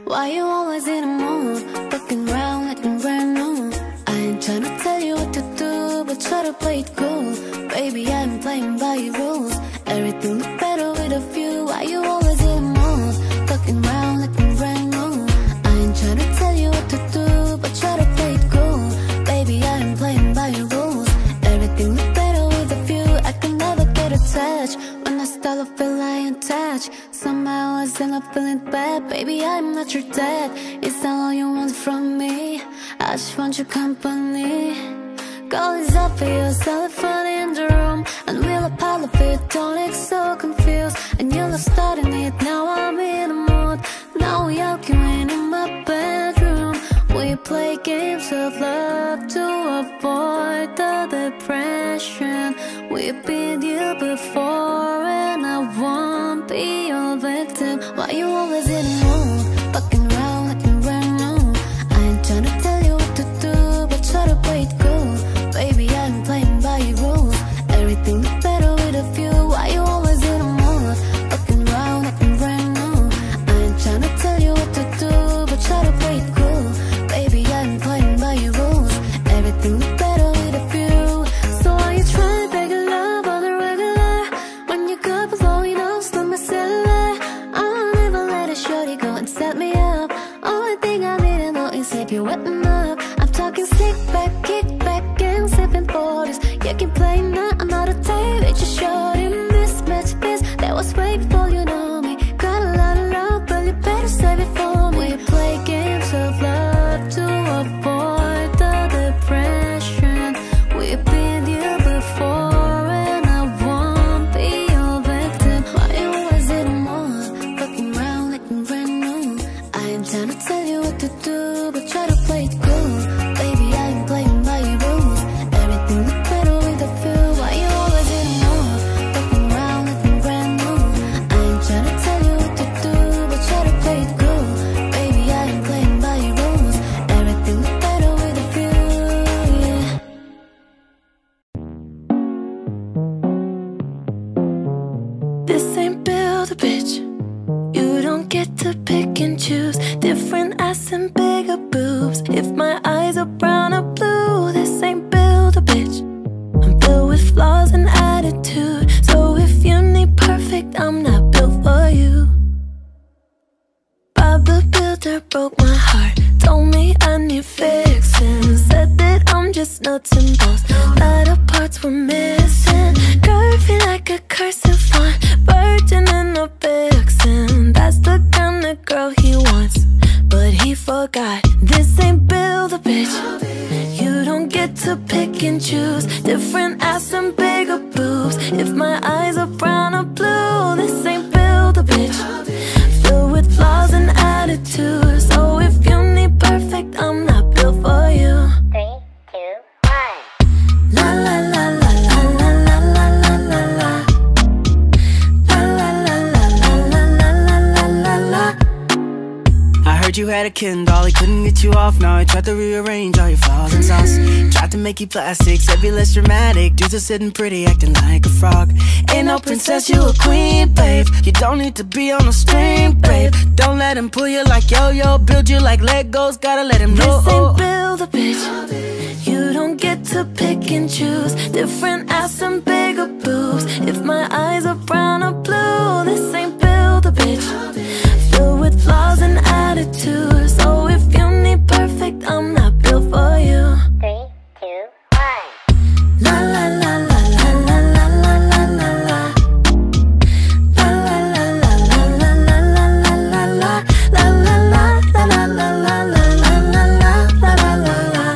Why you always in a mood? Fucking around like a brand new. I ain't tryna tell you what to do, but try to play it cool. Baby, I'm playing by your rules. Everything look better with a view. Why you always in a mood? Fucking around like a brand new. I ain't tryna tell you what to do, but try to play it cool. Baby, I'm playing by your rules. Everything look better with a view. I can never get attached. When I start to feel I ain't attached. Somehow I end up feeling bad. Baby, I'm not your dad. It's not all you want from me. I just want your company. Call is obvious, elephant in the room. And we'll apart of it, don't act so confused. And you're not starting it, now I'm in the mood. Now we arguing in my bedroom. We play games of love to avoid the depression. We've been here before and I won't be your victim. Why you always in the mood? Fucking around like a brand new. I ain't tryna tell you what to do, but try to play it cool. Baby, I'm playing by your rules. Everything look better with a view. Why you always in the mood? Fucking around like a brand new. I ain't tryna tell you what to do, but try to play it cool. Baby, I'm playing by your rules. Everything look better with a view. So why you trying to beg a love on the regular? When you got blowing up, stop my cellular. I won't even let a shorty go and set me up. Only thing I need to know is if you're wetting up. I'm talking stick back, kick back, and sipping 40s. You can play now another day with your shorty. Mismatch this, that was way before you know me. Got a lot of love, but you better save it for me. We play games of love to avoid the depression. We've been here before and I won't be your victim. Why you always in the mood? Fucking around like a brand new. I ain't tryna tell you what to do, but try to play it cool. Baby, I'm playing by your rules. Everything look better with a feel. Why you always in the mood? Fucking around like a brand new. I ain't tryna tell you what to do, but try to play it cool. Baby, I'm playing by your rules. Everything look better with a feel, yeah. This ain't build a bitch. You don't get to pick and choose. Different ass and bigger boobs. If my eyes are brown or blue, this ain't build a bitch. I'm filled with flaws and attitude. So if you need perfect, I'm not built for you. Bob the Builder broke my heart. Told me I need fixing. Said that I'm just nuts and bolts. Lot of parts were missing. Curvy like a cursive font. Virgin in a vixen. That's the kind of girl he wants. But he forgot, this ain't build a bitch. You don't get to pick and choose. Different ass and bigger boobs. If my eyes are brown or blue, this ain't build a bitch. Filled with flaws and attitudes. So if you need perfect, I'm not built for you. 3, 2, 1. La la la la la la la la la la la. La la la la la la la la la la. I heard you had a Ken doll, he couldn't get you off. Now he tried to rearrange all your flaws and sauce. Tried to make you plastic, said be less dramatic. Dudes are sitting pretty, acting like a frog. Ain't no princess, you a queen, babe. You don't need to be on a string, babe. Don't let him pull you like yo-yo, build you like Legos, gotta let him know. This ain't build a bitch. You don't get to pick and choose. Different ass and bigger boobs. If my eyes are brown or blue, this ain't build a bitch. Filled with flaws and attitudes. So if you need perfect, I'm not built for you. 3, 2, 1. La la la la la la la la la la la. La la la la la la la la la la la. La la la la la la la la la la la la la.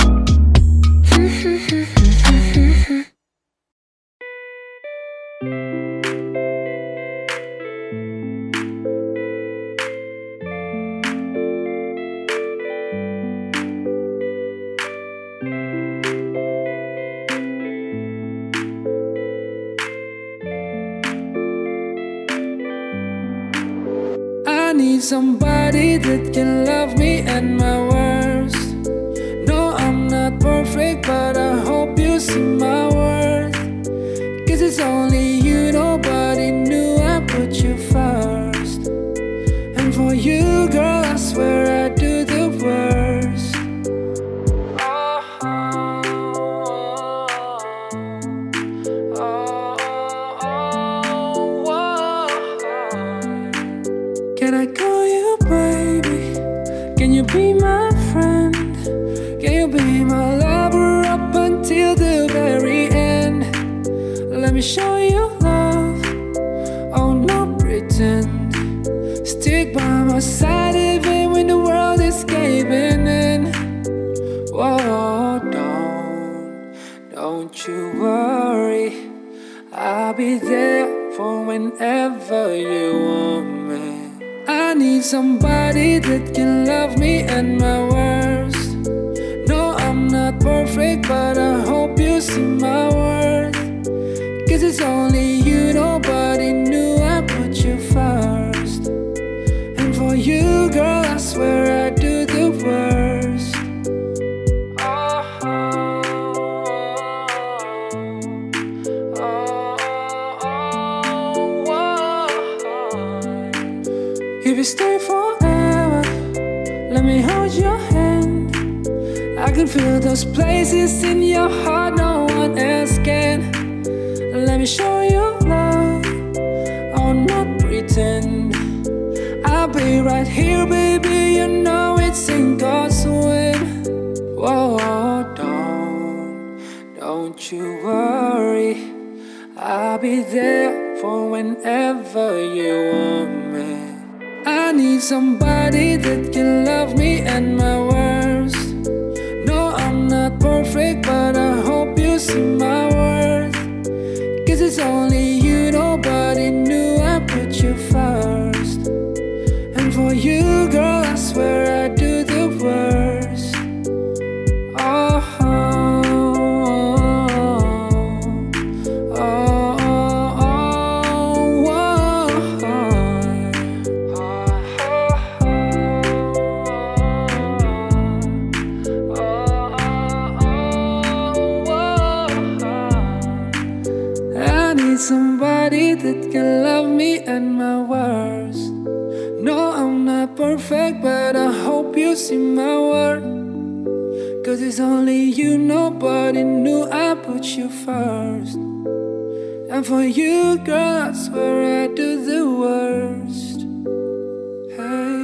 I need somebody that can love me at my worst. No, I'm not perfect, but I hope you see my worth. 'Cause it's only you, nobody knew I put you first. And for you, girl, I swear be my friend? Can you be my lover up until the very end? Let me show you love, oh no pretend. Stick by my side even when the world is caving in. Whoa, don't you worry, I'll be there for whenever you want me. I need somebody that can love me at my worst. No, I'm not perfect, but I hope you see my worth. 'Cause it's only you, nobody knew I put you first. And for you, girl, I swear I do the worst. If you stay forever, let me hold your hand. I can feel those places in your heart no one else can. Let me show you love, oh not pretend. I'll be right here, baby, you know it's in God's will. Whoa, don't you worry, I'll be there for whenever you want me. I need somebody that can love me at my worst. No, I'm not perfect, but I hope you see my worth. 'Cause it's only you, nobody knew I put you first. And for you, girl, I swear I do the worst. Somebody that can love me at my worst. No, I'm not perfect, but I hope you see my worth. 'Cause it's only you, nobody knew I put you first. And for you, girl, I swear I do the worst. Hey.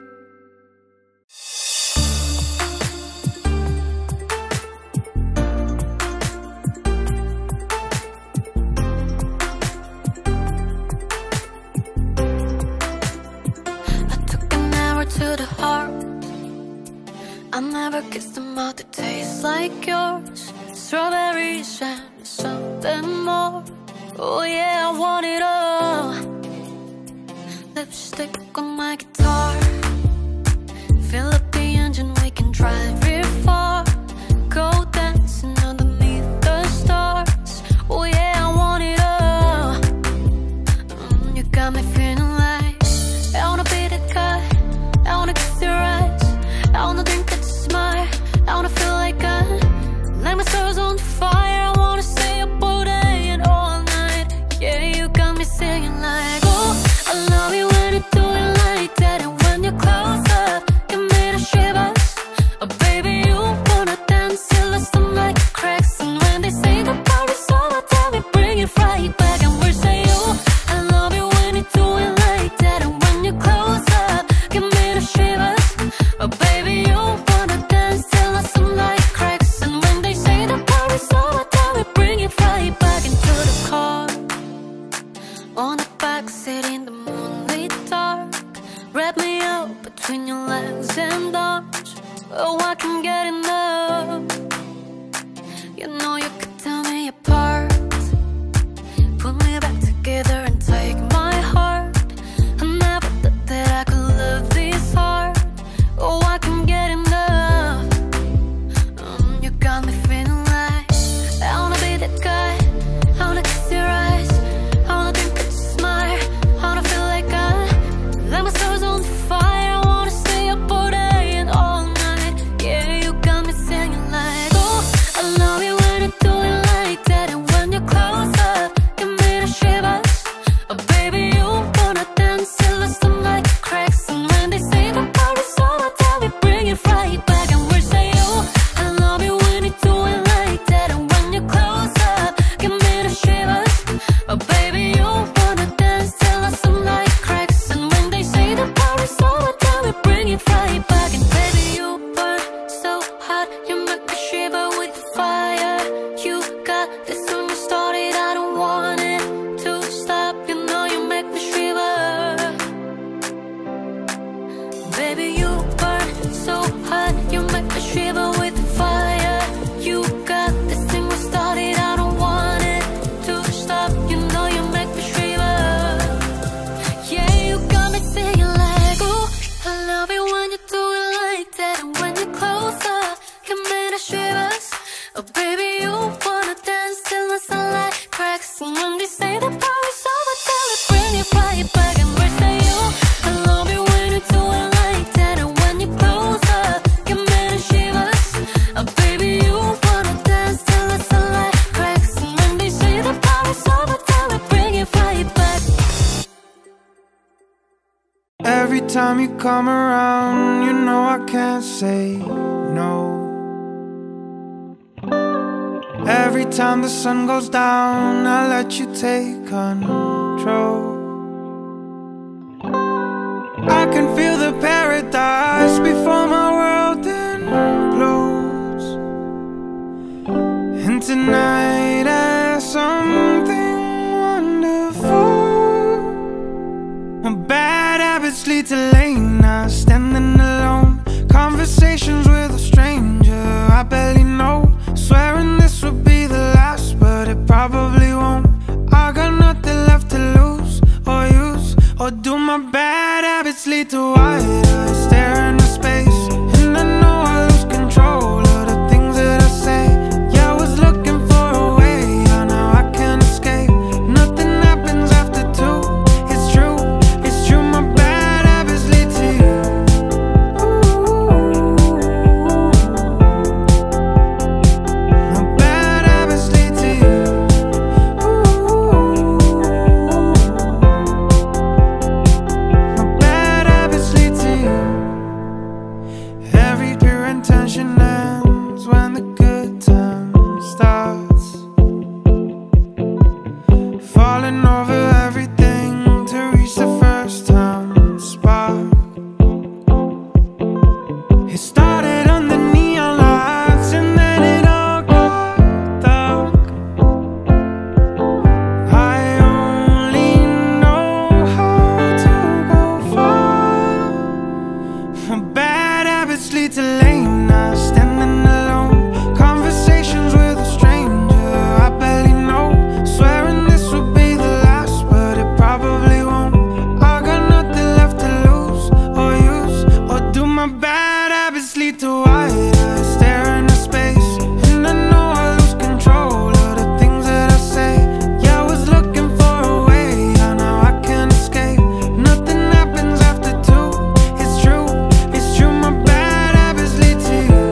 To the heart, I never kissed a mouth that tastes like yours. Strawberries and something more. Oh yeah, I want it all. Lipstick on my guitar. Fill up the engine, we can drive real far. Go dancing underneath the stars. Oh yeah, I want it all. You got me feeling like I wanna be the guy. I wanna kiss your eyes, I wanna drink that you smile, I wanna feel like my soul's on fire. I wanna stay up all day and all night. Yeah, you got me singing like, oh, I love you when you do it like that. And when you're close up, give me the shivers. Oh baby, Oh baby, you wanna dance till the sunlight cracks. And when they say the power's over, tell it, bring it right back. Embrace you, I love it when you do it like that. And when you close up, give me the shivers. Oh baby, you wanna dance till the sunlight cracks. And when they say the power's over, tell it, bring it right back. Every time you come around, you know I can't say no. Every time the sun goes down, I let you take control. I can feel the paradise before my world implodes. And tonight has something wonderful. Bad habits lead to late nights, standing alone. Conversations with a stranger I barely know. Swearing this would be the last, but it probably won't. I got nothing left to lose or use. Or do my bad habits lead to white eyes staring into space? And I know I lose control of the things that I say. Yeah, I was looking for a way out, now I can't escape. Nothing happens after two. It's true, my bad habits lead to you. My bad habits lead to you. My bad habits lead to you. Every pure intention ends when the good time starts. Falling over everything to reach the first time spark. It started on the neon lights and then it all got dark. I only know how to go far. My bad habits lead to late nights, standing alone. Conversations with a stranger I barely know. Swearing this would be the last, but it probably won't. I got nothing left to lose or use. Or do my bad habits lead to white eyes staring into space? And I know I lose control of the things that I say. Yeah, I was looking for a way out, now I can't escape. Nothing happens after two. It's true, my bad habits lead to you.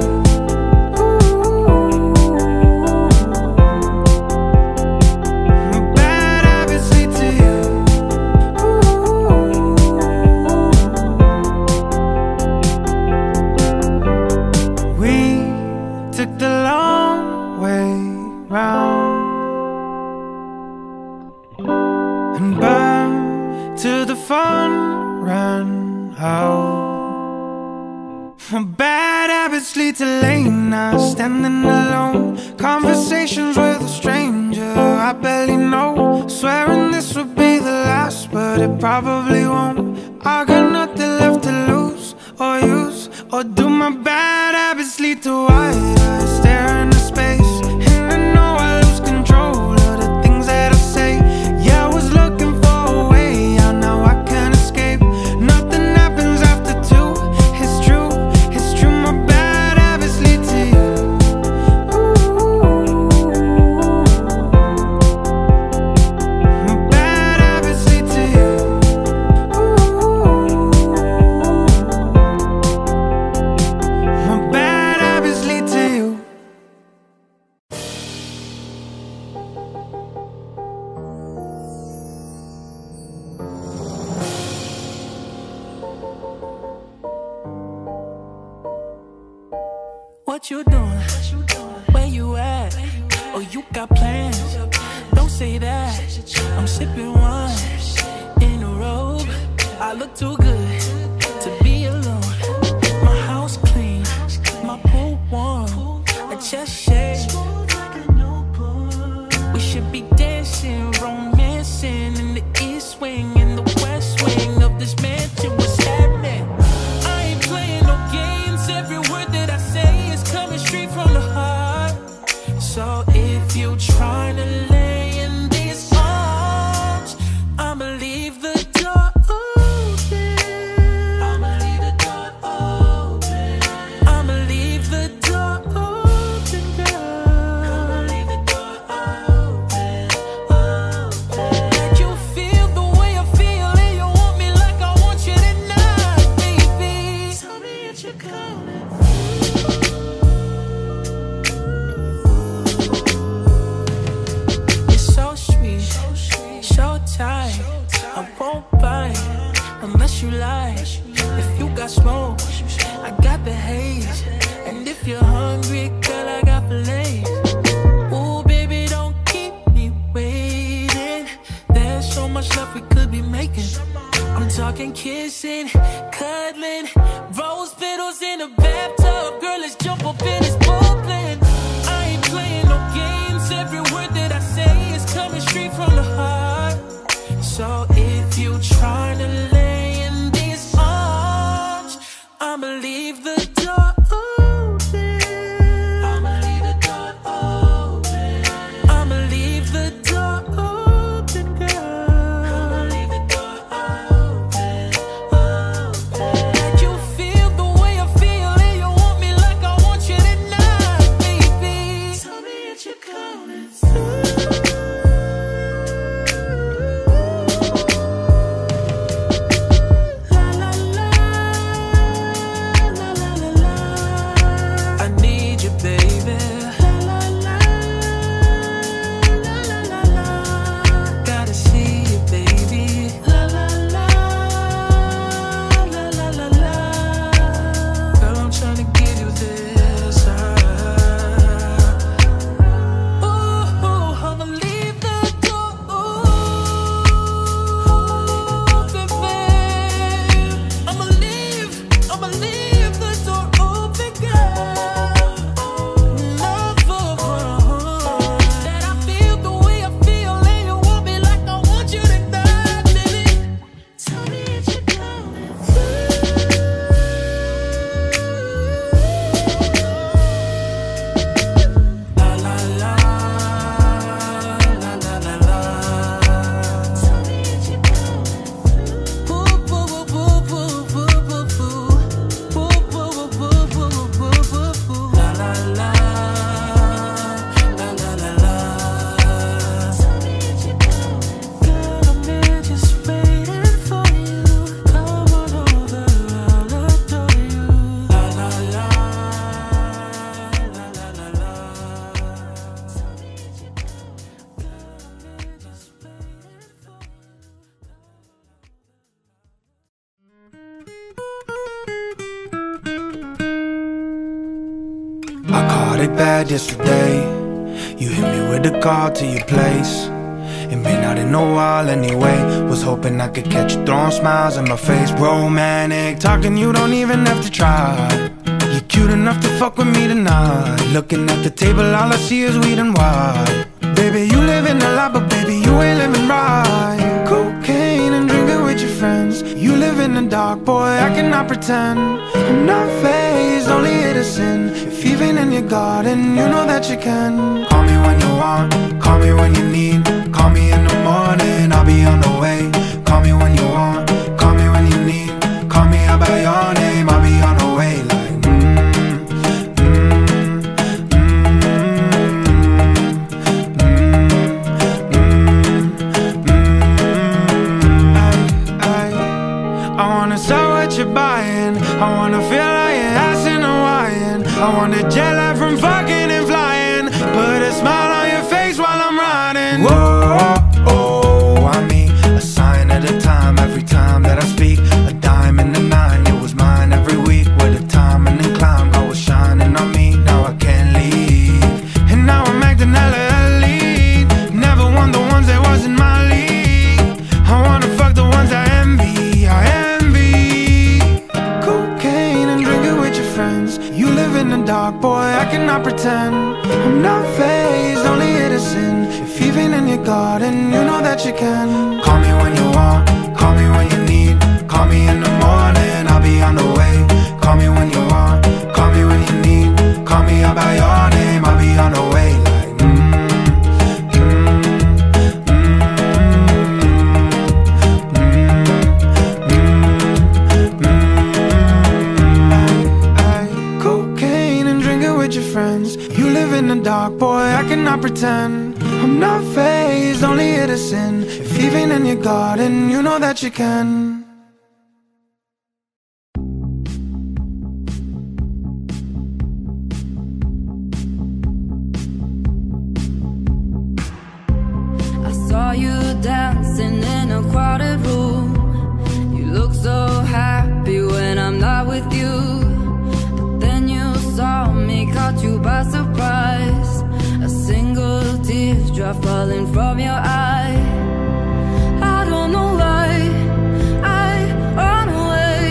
My bad habits lead to you. We took the long way round and burned till the fun ran out. My bad habits lead to late nights, standing alone. Conversations with a stranger I barely know. Swearing this would be the last, but it probably won't. I got nothing left to lose or use. Or do my bad habits lead to white eyes staring into space? And I know I lose control of the things that I say. Yeah, I was looking for a way out, now I can't escape. Nothing happens after two. It's true, my bad habits lead to you. My bad habits lead to you. My bad habits lead to you. What you doing? Where you at? Oh, you got plans? Don't say that. I'm sipping wine in a robe. I look too good to be alone. My house clean, my pool warm, a chest shake. We should be dancing, romancing in the east wing, in the west wing of this mansion. What's happening? I ain't playing no games. Every word that I say is coming straight from the heart. So if you trying to lay in these arms, I'ma leave the door open. I'ma leave the door open. I'ma leave the door open, girl. started bad yesterday. You hit me with a call to your place. Ain't been out in a while anyway. Was hoping I could catch you throwing smiles in my face. Romantic talking, you don't even have to try. You're cute enough to fuck with me tonight. Looking at the table, all I see is weed and wine. Baby, you living a lot, but baby, you ain't living right. Cocaine and drinking with your friends. You live in the dark, boy, I cannot pretend. I'm not fazed, only here to sin. If even in your garden, you know that you can. Call me when you want, call me when you need. Call me in the morning, I'll be on the way. Call me when you want, call me when you need. Call me out by your name, I'll be on the way. Like buying. I wanna feel like your ass in Hawaiian. I want a jet lag from fucking and flying. Put a smile on your face while I'm riding. Whoa, oh, I mean a sign at a time. Every time that I speak, a dime and a nine. It was mine every week with a time and a climb. God was shining on me, now I can't leave. And now I'm acting hella elite. Never won the ones that wasn't my league. I wanna fuck the ones I envy. I envy. You live in the dark, boy, I cannot pretend. I'm not fazed, only here to sin. If even in your garden, you know that you can. Call me when you want, call me when you need. Call me in the morning, I'll be on the way. Call me when you want, call me when you need. Call me out by your name, I'll be on the way. Like friends. You live in the dark, boy, I cannot pretend. I'm not fazed, only here to sin. If even in your garden, you know that you can. I saw you dancing in a crowded room. You look so happy when I'm not with you. Saw me, caught you by surprise. A single teardrop falling from your eye. I don't know why I run away.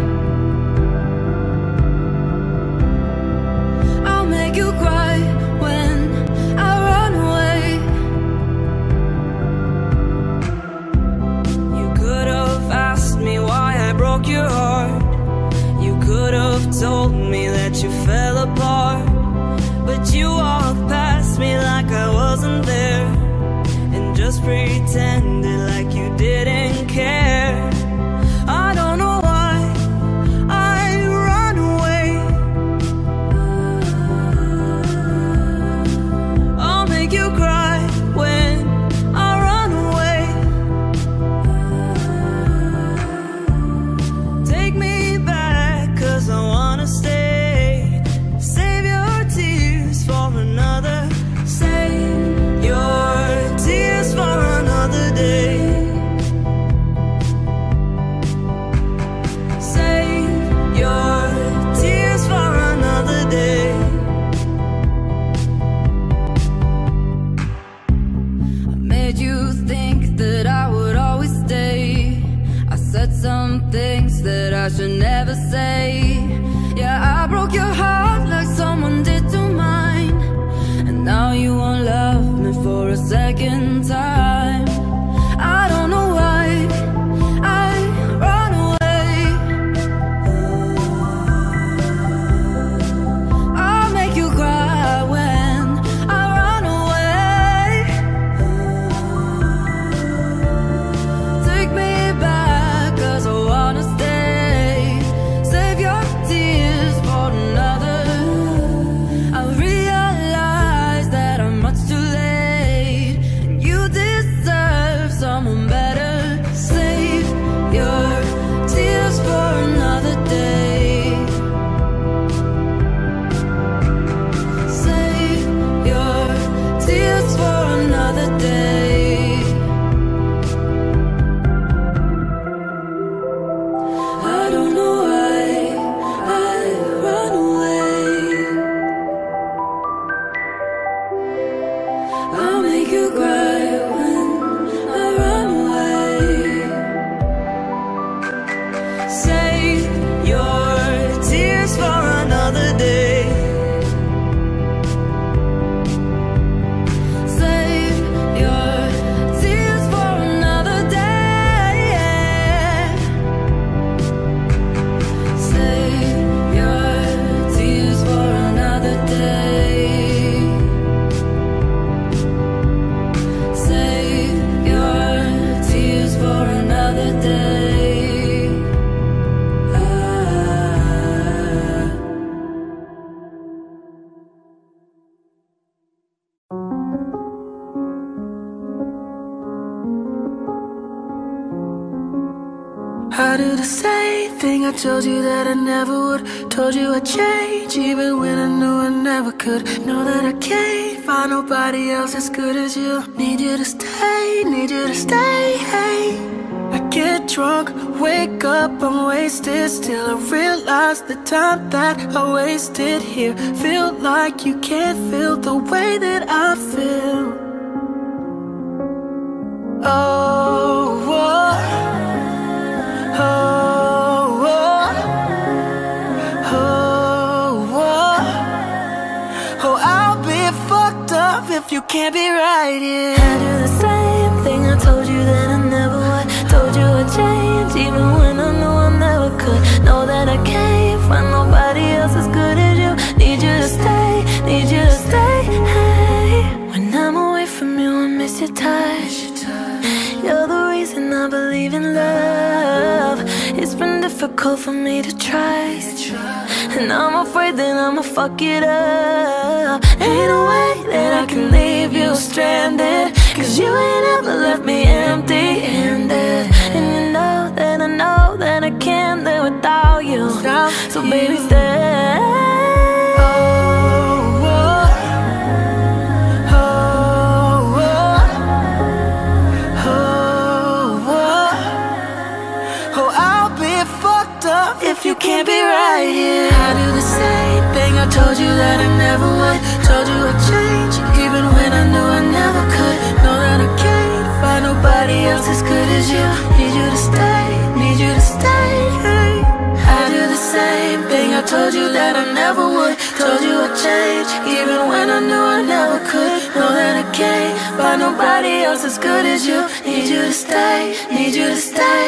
I'll make you cry when I run away. You could have asked me why I broke your heart. You could have told me that you fell apart, but you walked past me like I wasn't there, and just pretended like you didn't care. I don't know why I run away. I'll make you cry when I run away. Take me back, 'cause I wanna stay. Save your tears for another. Save your tears for another day. Save your tears for another day. I made you think that I would always stay. I said some things that I should never say. Yeah, I broke your heart like someone did to mine, and now you won't love me for a second time. I don't know why I run away. I'll make you cry when I run away. Take me back, 'cause I wanna stay. Save your tears for another. I realize that I'm much too late, and you you cry when I run away. Save your tears for another day. Save your tears for another day. Save your tears for another day. Save your tears for another day. I do the same thing I told you that I never would. Told you I'd change even when I knew I never could. Know that I can't find nobody else as good as you. Need you to stay, need you to stay. Hey, I get drunk, wake up, I'm wasted. Still I realize the time that I wasted here. Feel like you can't feel the way that I feel. Oh, oh. Oh, oh, oh, oh, oh, I'll be fucked up if you can't be right here. I do the same thing I told you that I never would. Told you I'd change even when I knew I never could. Know that I can't find nobody else as good as you. Need you to stay, need you to stay. Hey, when I'm away from you I miss your touch. You're the reason I believe in love. It's been difficult for me to trust, and I'm afraid that I'ma fuck it up. Ain't no way that I can leave you stranded, cause you ain't ever left me empty-handed. And you know that I can't live without you. So baby stay. If you can't be right here, I do the same thing I told you that I never would. Told you I'd change even when I knew I never could. Know that I can't find nobody else as good as you. Need you to stay, need you to stay. I do the same thing I told you that I never would. Told you I'd change even when I knew I never could. Know that I can't find nobody else as good as you. Need you to stay, need you to stay.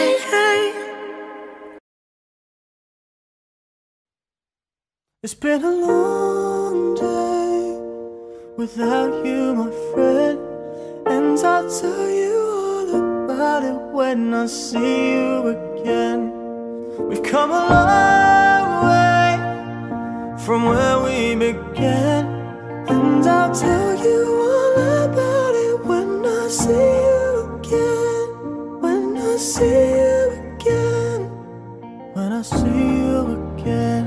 It's been a long day without you, my friend, and I'll tell you all about it when I see you again. We've come a long way from where we began, and I'll tell you all about it when I see you again. When I see you again. When I see you again.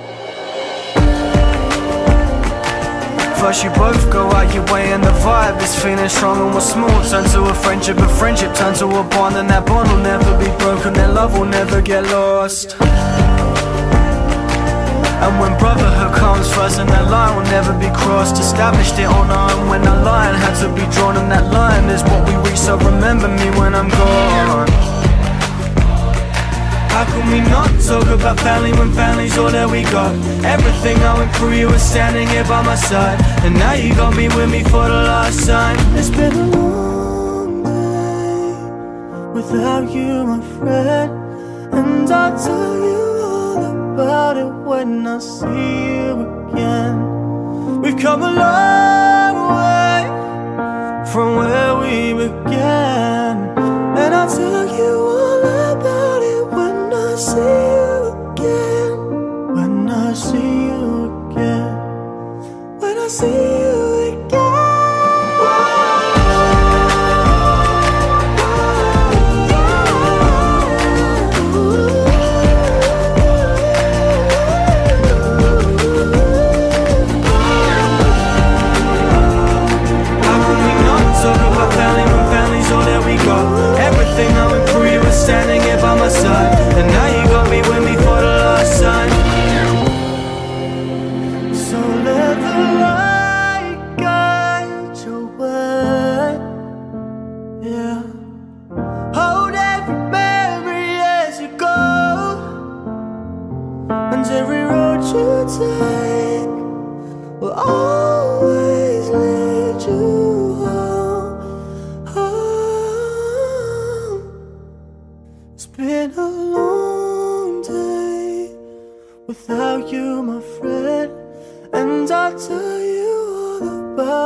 First you both go out your way and the vibe is feeling strong and we're smooth. Turn to a friendship and friendship turn to a bond, and that bond will never be broken, that love will never get lost. And when brotherhood comes first and that line will never be crossed. Established it on our own when that line had to be drawn, and that line is what we reach, so remember me when I'm gone. How can we not talk about family when family's all that we got? Everything I went through, you were standing here by my side, and now you gon' be with me for the last time. It's been a long day without you, my friend, and I'll tell you all about it when I see you again. We've come a long way from where we began, and I'll tell you all about it when I see you again. When I see you again. When I see you again.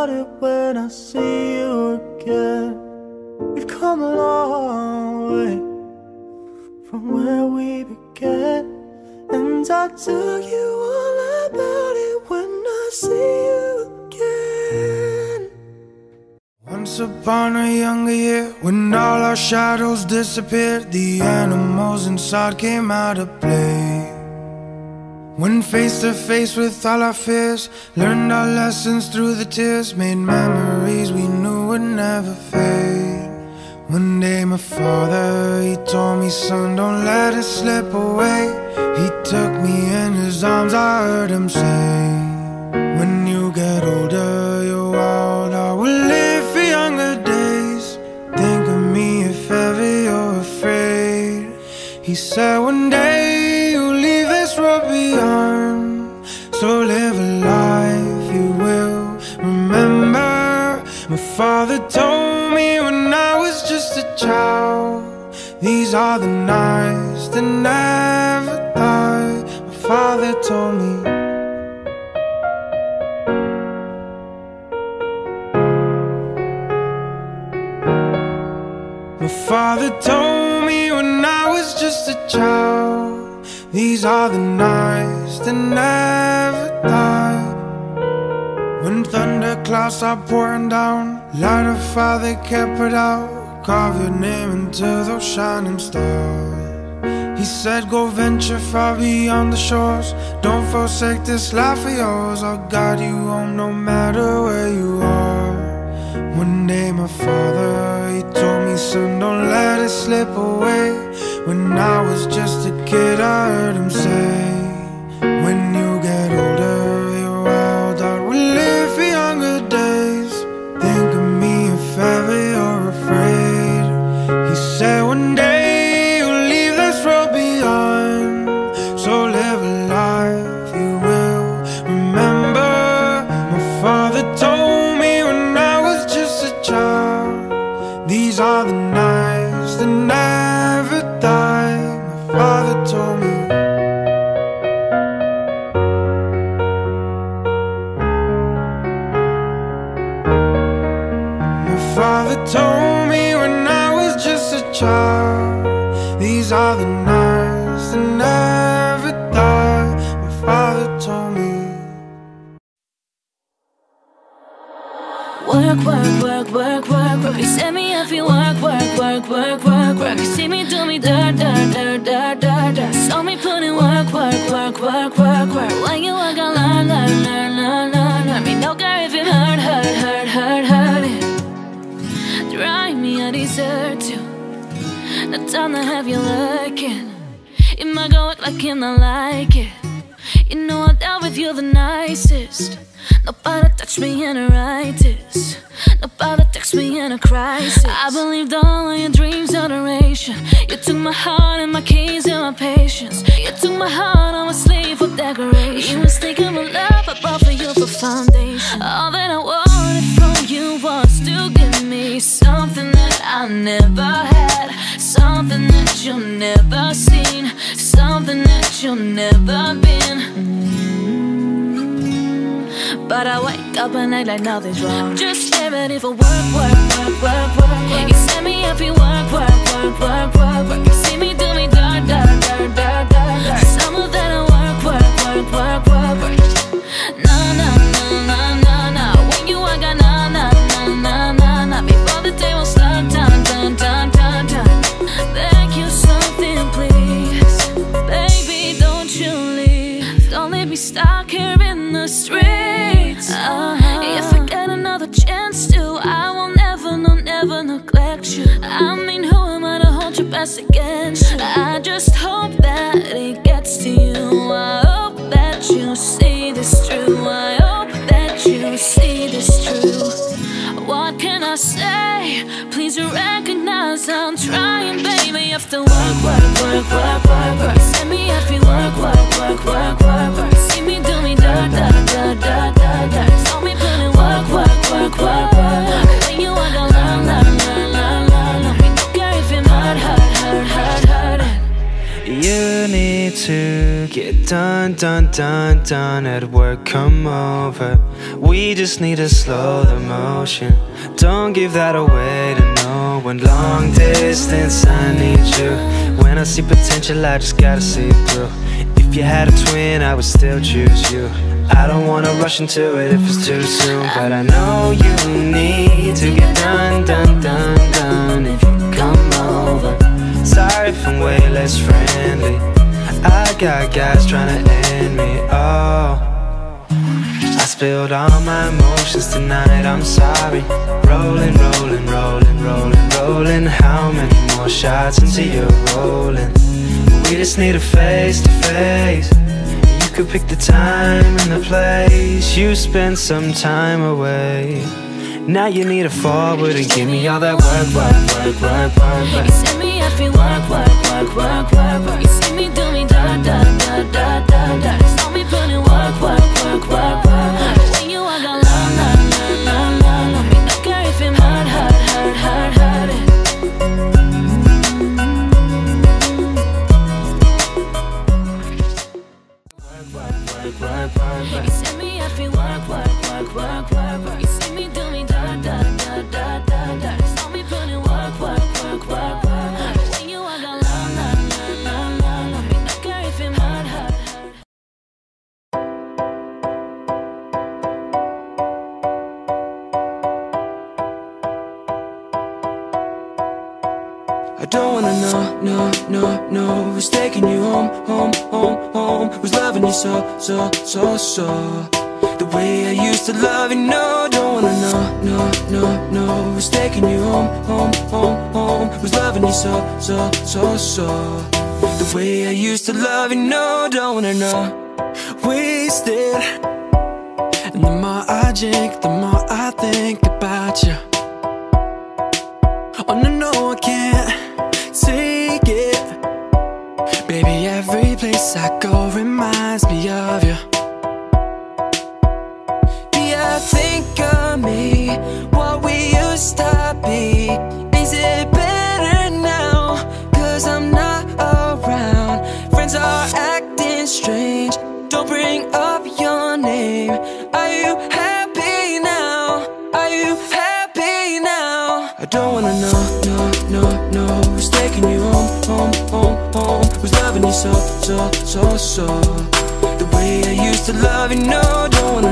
about it when I see you again. We've come a long way from where we began, and I'll tell you all about it when I see you again. Once upon a younger year, when all our shadows disappeared, the animals inside came out to play. When face to face with all our fears, learned our lessons through the tears, made memories we knew would never fade. One day my father, he told me, son, don't let it slip away. He took me in his arms, I heard him say, when you get older, you're wild, I will live for younger days. Think of me if ever you're afraid. He said one day you'll leave this world behind, so live a life you will remember. My father told me when I was just a child, these are the nights that never die. My father told me. My father told me when I was just a child, these are the nights that never die. When thunderclouds are pouring down, light a fire that can't put out, carve your name into those shining stars. He said go venture far beyond the shores, don't forsake this life of yours, I'll guide you home no matter where you are. One day my father, he told me, son, don't let it slip away. When I was just a kid, I heard him say, when you get older, you're wild, I will live for younger days. Think of me if ever you're afraid. He said one day you'll leave this world behind, so live a life you will remember. My father told me when I was just a child, these are the nights that never die. My father told me. My father told me when I was just a child, these are the nights that never die. My father told me. Work, work, work, work, work, work. You set me up, you work, work, work, work, work, work. You see me do me dirt, dirt, dirt, dirt, dirt, dirt. Saw me put in work, work, work, work, work, work. When you work, I learn, learn, learn, learn, learn, learn. Me no care if it hurt, hurt, hurt, hurt, hurt it. Drive me, I deserve to. No time to have you looking. It might go out like him, not like it. You know I dealt with you the nicest. Nobody touched me in a righteous. Nobody text me in a crisis. I believed all of your dreams are duration. You took my heart and my keys and my patience. You took my heart, I was slave for decoration. You was taking my love, I bought for you for foundation. All that I wanted from you was to give me something that I never had, something that you've never seen, something that you've never been. But I wake up and act like nothing's wrong. Just get ready for work, work, work, work, work. You set me up, you work, work, work, work, work, work. You see me do me dirt, dirt, dirt, dirt, dirt, dirt. Some of that I work, work, work, work, work, work. Nah, nah, nah, nah, nah, nah. When you work, I nah, nah, nah, nah, nah, nah. Before the day was done, done, done, done, done, done. Beg you something, please. Baby, don't you leave. Don't leave me stuck here in the street. If I get another chance to, I will never, no, never neglect you. I mean, who am I to hold your best against you? I just hope that it gets to you. I hope that you see this true. I hope that you see this true. What can I say? Please recognize I'm trying, baby. After work, work, work, work, work, work. Send me if you work, work, work, work, work, work. See me do me dirt, dirt, dirt, dirt, dirt, dirt. Saw me put in work, work, work, work, work. When you want to learn, learn, learn, learn, learn. We don't care if it hurt, hurt, hurt, hurt, hurt. You need to get done, done, done, done at work, come over. We just need to slow the motion. Don't give that away to no one. Long distance, I need you. When I see potential, I just gotta see it through. If you had a twin, I would still choose you. I don't wanna rush into it if it's too soon, but I know you need to get done, done, done, done. If you come over, sorry if I'm way less friendly. I got guys trying to end me, oh. I spilled all my emotions tonight, I'm sorry. Rolling, rolling, rolling, rolling, rolling. How many more shots until you're rolling? We just need a face to face. You could pick the time and the place. You spend some time away. Now you need to forward and give me all that work, work, work, work, work, work. You see me, I feel work, work, work, work, work, work. You see me do me da da da da da da. You saw me put in work, work, work, work, work. But when you walk out, la la la la la la. Me no care if it hurt, hurt, hurt, hurt, hurt it. You see me, I feel work, work, work, work, work, work. You see me do me da da da da da da. You saw me put in work, work, work, work, work. But when you walk out, la la la la la la. Me no care if it hurt, hurt, hurt. I don't wanna know who's taking you home, home, home, home. Who's loving you so, so, so, so. The way I used to love you, no. Don't wanna know who's taking you home, home, home, home. Who's loving you so, so, so, so. The way I used to love you, no. Don't wanna know. Wasted. And the more I drink, the more I think about you. Oh no, I can't take it. Baby, every place I go reminds me of you. Do you think of me, what we used to be? Is it better now? Cause I'm not around. Friends are acting strange. Don't bring up your name. Are you happy now? Are you happy now? I don't wanna know who's taking you home, home, home, home. Who's loving you so, so, so, so. The way I used to love you, no. Don't wanna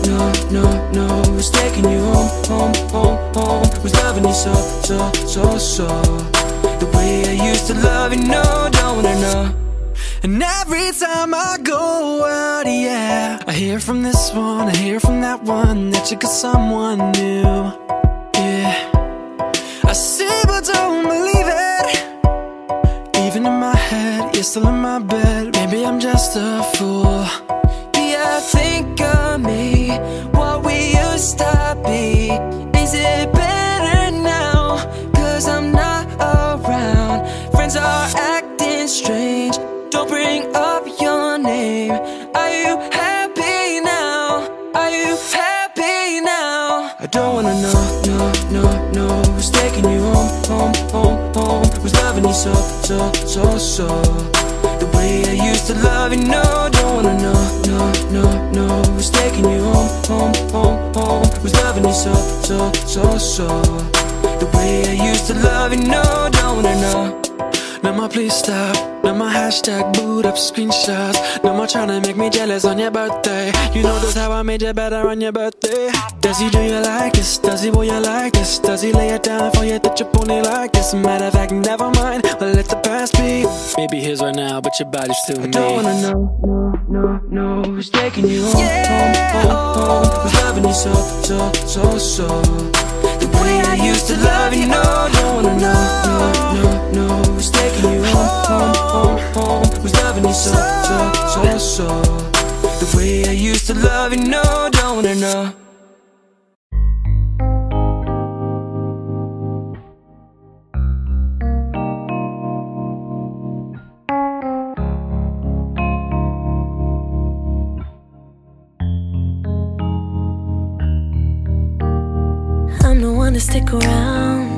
know who's taking you home, home, home, home. Who's loving you so, so, so, so. The way I used to love you, no. Don't wanna know. And every time I go out, yeah, I hear from this one, I hear from that one, that you got someone new, yeah. I see but don't believe it. Even in my head, you're still in my bed. Maybe I'm just a fool. Do you think of me, what we used to be? Is it better now? Cause I'm not around. Friends are acting strange. Don't bring up your name. Are you happy now? Are you happy now? I don't wanna know who's taking you home, home, home, home. Who's loving you so, so, so, so. The way I used to love you, no. Don't wanna know who's taking you home, home, home, home. Who's loving you so, so, so, so. The way I used to love you, no. Don't wanna know. No more please stop, no more hashtag boot up screenshots. No more trying to make me jealous on your birthday. You know that's how I made you better on your birthday. Does he do you like this? Does he boy you like this? Does he lay it down for you that your pony like this? Matter of fact, never mind, we'll let the past be. Maybe here's right now, but your body's still me. I don't wanna know who's taking you home, yeah, home, home, home. Who's loving you so, so, so, so. The way I used to love you, no. Don't wanna know who's taking you home, home, home, home. Who's loving you so, so, so, so. The way I used to love you, no. Don't wanna know. I'm the one to stick around.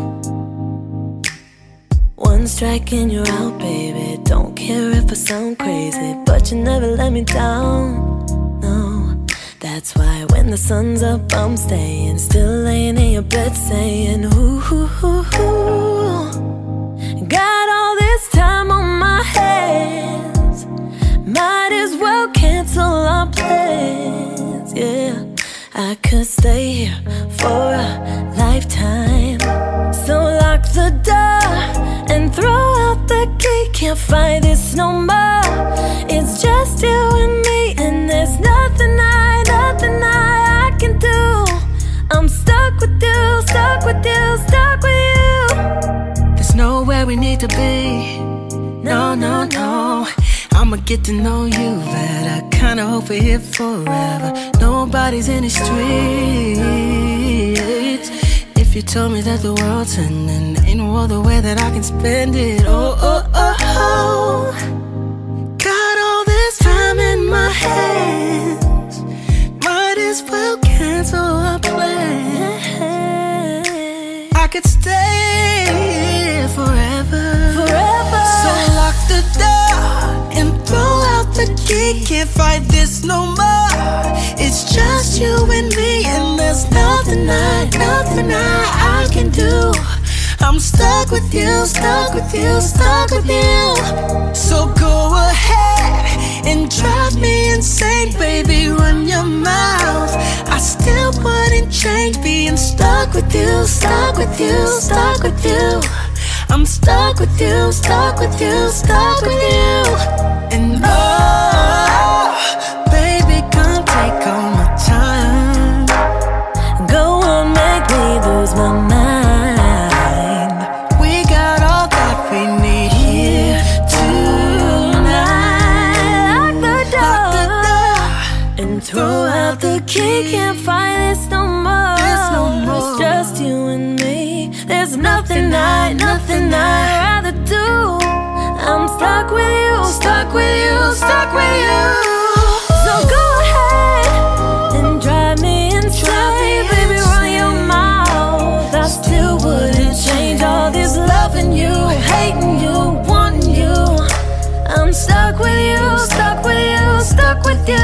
One strike and you're out, baby. Don't care if I sound crazy, but you never let me down. No, that That's why when the sun's up, I'm staying. Still laying in your bed saying, ooh, ooh, ooh, ooh. Got all this time on my hands, might as well cancel our plans. Yeah, I could stay here for a lifetime. So lock the door and throw out the key. Can't fight this no more. It's just you and me, and there's nothing I can do. I'm stuck with you, stuck with you, stuck with you. There's nowhere we need to be. No, no, no. I'ma get to know you better. Kinda hope we're here forever. Nobody's in the streets. If you told me that the world's ending, ain't no other way that I can spend it. Oh, oh, oh, oh. Got all this time in my hands, might as well cancel our plans. I could stay here forever, forever. So lock the door and throw out the key. Can't fight this no more. It's just you and me, and there's nothing I can do. I'm stuck with you, stuck with you, stuck with you. So go ahead and drive me insane, baby, run your mouth. I still wouldn't change being stuck with you, stuck with you, stuck with you. I'm stuck with you, stuck with you, stuck with you. And oh, baby, come take all my time. Go on, make me lose my mind. We got all that we need here tonight. Lock the door and throw out the key. Can't fight this no more. It's just you and me. There's nothing I'd rather do. I'm stuck with you, stuck with you, stuck with you. So go ahead and drive me insane, baby, run your mouth. I still wouldn't change all this loving you, hating you, wanting you. I'm stuck with you, stuck with you, stuck with you.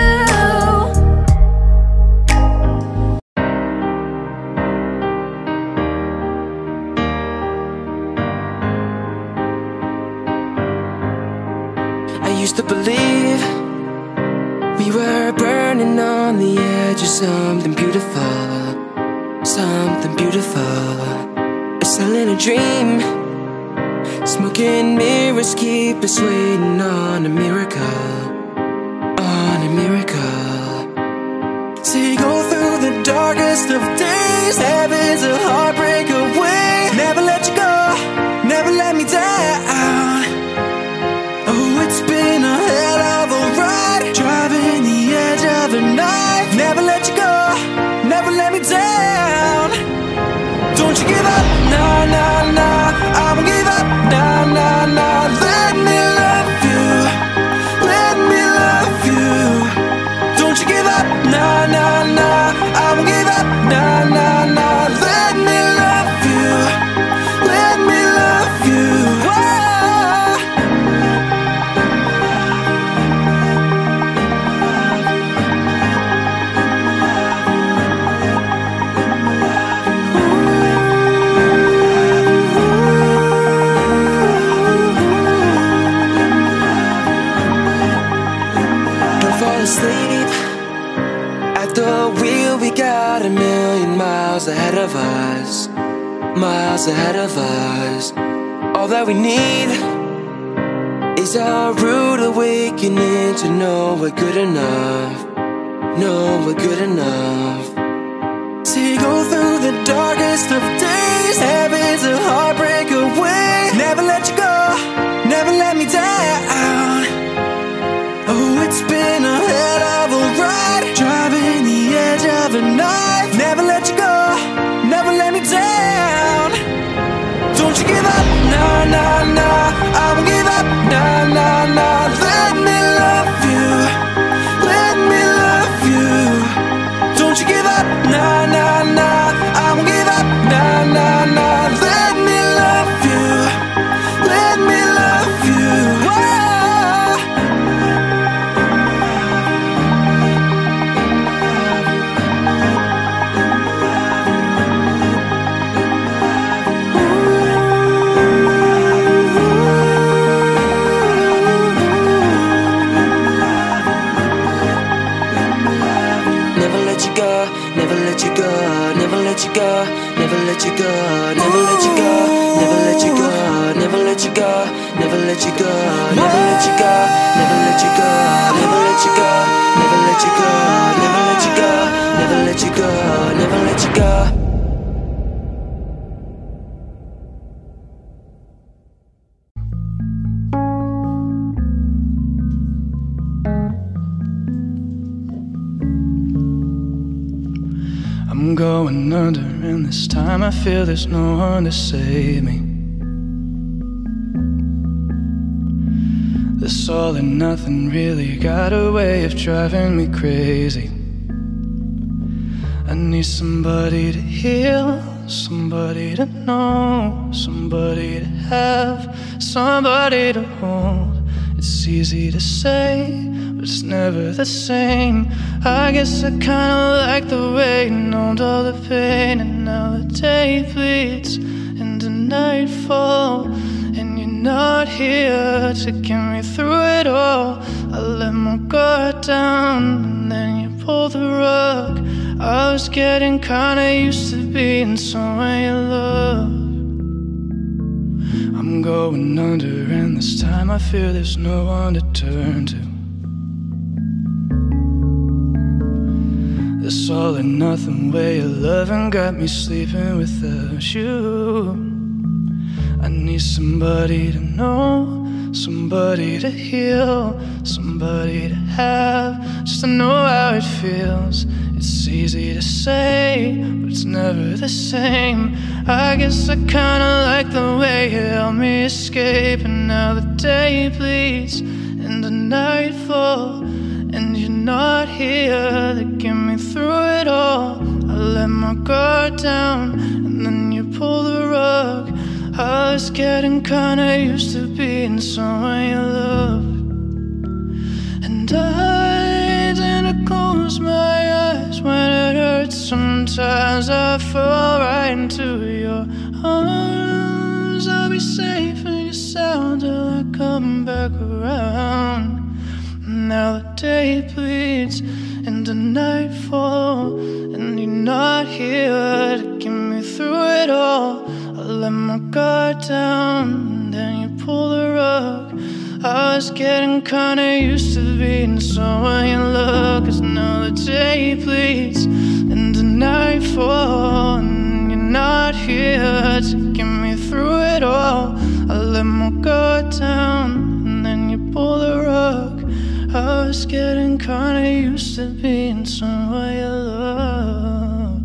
I used to believe we were burning on the edge of something beautiful, something beautiful. It's still a dream. Smoking mirrors keep us waiting on a miracle, on a miracle. So you go through the darkest of days, heaven's a heartbreak away. Never let you go, never let me down. Oh, it's been a hell of a ride, driving the edge of a knife. Never let you go, never let me down. Don't you give up, nah, nah, nah. I won't give up, nah, nah, nah. Let me love you, let me love you. Don't you give up, nah, nah, nah. I won't give up, nah, nah, nah. Let me love you, let me love you. Whoa. Asleep at the wheel, we got a million miles ahead of us, miles ahead of us. All that we need is a rude awakening to know we're good enough, know we're good enough. So you go through the darkest of days, heaven's a heartbreak away. Never let you go, never let me down. Oh, it's been a hell of a ride, driving the edge of a knife. Never let you go, never let me down. Don't you give up, nah, nah, nah. I won't give up, nah, nah, nah. Let me love you, let me love you. Don't you give up, nah, nah, nah. I won't never let you go, never let you go, never let you go, never let you go, never let you go, never let you go, never let you go, never let you go, never let you go, never let you go, never let you go, never let you go. I'm going under, and this time I feel there's no one to save me. This all and nothing really got a way of driving me crazy. I need somebody to heal, somebody to know, somebody to have, somebody to hold. It's easy to say, but it's never the same. I guess I kinda like the way you numbed all the pain, and now the day bleeds into nightfall, and you're not here to get me through it all. I let my guard down, and then you pulled the rug. I was getting kinda used to being someone you loved. I'm going under, and this time I feel there's no one to turn to. This all or nothing way of loving got me sleeping without you. I need somebody to know, somebody to heal, somebody to have, just to know how it feels. It's easy to say, but it's never the same. I guess I kinda like the way you helped me escape, and now the day bleeds into nightfall, and you're not here to get me through it all. I let my guard down, and then you pull the rug. I was getting kinda used to being someone you loved, and I tend to close my eyes when it hurts. Sometimes I fall right into your arms. I'll be safe in your sound till I come back around. Now the day bleeds into nightfall, and you're not here to get me through it all. I let my guard down, and then you pull the rug. I was getting kinda used to being someone you love, 'cause now the day bleeds into nightfall, and you're not here to get me through it all. I let my guard down, and then you pull the rug. I was getting kinda used to being someone you loved.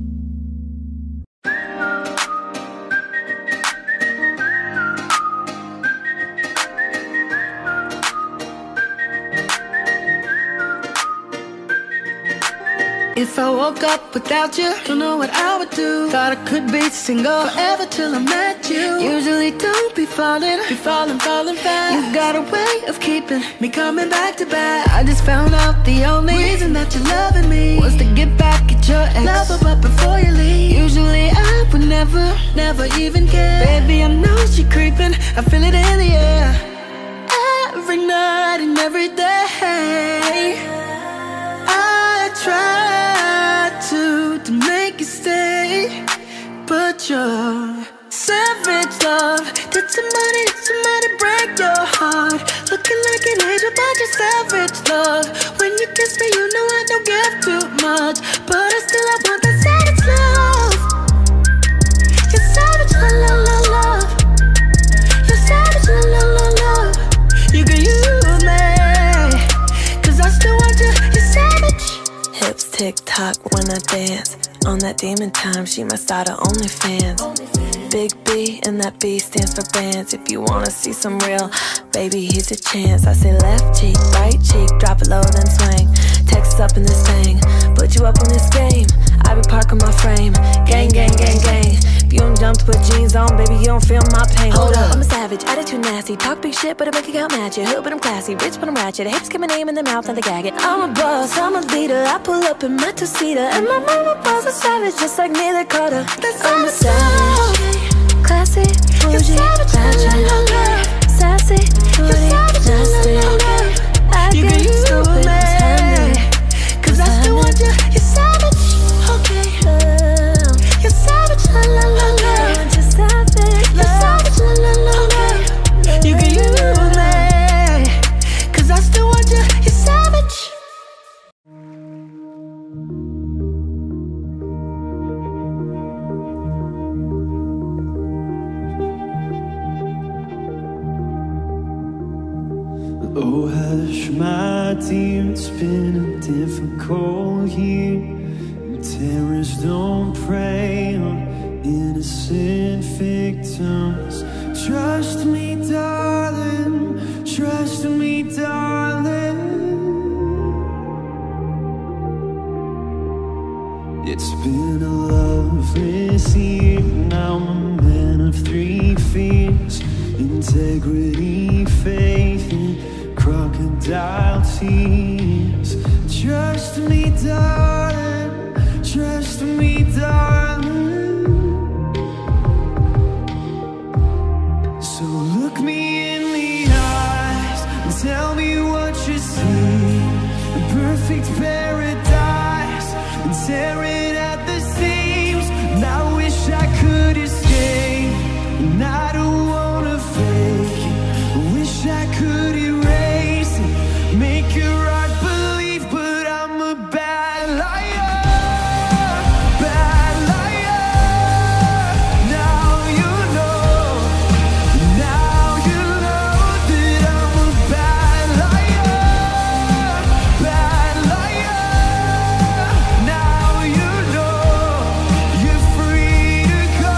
If I woke up without you, don't know what I would do. Thought I could be single forever till I met you. Usually don't be falling fast. You got a way of keeping me coming back to back. I just found out the only reason that you're loving me was to get back at your ex. Love her but before you leave. Usually I would never even care. Baby, I know she creeping, I feel it in the air. Every night and every day I try to make you stay, but you're savage love. Did somebody break your heart? Looking like an angel, but you're savage love. When you kiss me, you know I don't give too much, but I want that savage love. You're savage love. You're savage love. You can use me, 'cause I still want you. You're savage. Hips tick-tock when I dance. On that demon time, she my side of OnlyFans. Big B, and that B stands for bands. If you wanna see some real, baby, here's a chance. I say left cheek, right cheek, drop it low, then swing. Text up in this thing, put you up on this game. I be parking my frame, gang, gang, gang, gang. If you don't jump to put jeans on, baby, you don't feel my pain. Hold up, I'm a savage, attitude nasty. Talk big shit, but I make it count match it. Hood, but I'm classy, rich, but I'm ratchet. I hate to get my name in their mouth and they gag it. I'm a boss, I'm a leader. I pull up in my two-seater, and my mama was a savage, just like Neither Carter. I'm a savage, classy, bougie, ratchet, sassy, booty, nasty. You can use me, 'cause I still want you. You're savage, okay. You're savage. Oh, hush, my dear, it's been a difficult year. Terrorists don't prey on innocent victims. Trust me, darling, trust me, darling. It's been a loveless year. Now I'm a man of three fears: integrity, faith, and crocodile tears. Trust me, darling, trust me, darling. So look me in the eyes and tell me what you see. A perfect paradise, and tear it at the seams. And I wish I could escape, and I don't wanna fake it. I wish I could erase it, make your heart believe, but I'm a bad liar, bad liar. Now you know that I'm a bad liar, bad liar. Now you know you're free to go.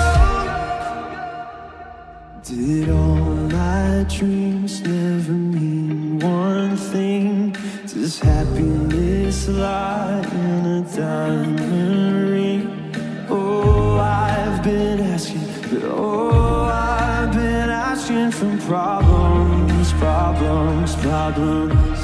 Did all my dreams never mean one thing? Does happiness lie in a diamond ring? Oh, I've been asking, but oh, I've been asking for problems, problems, problems.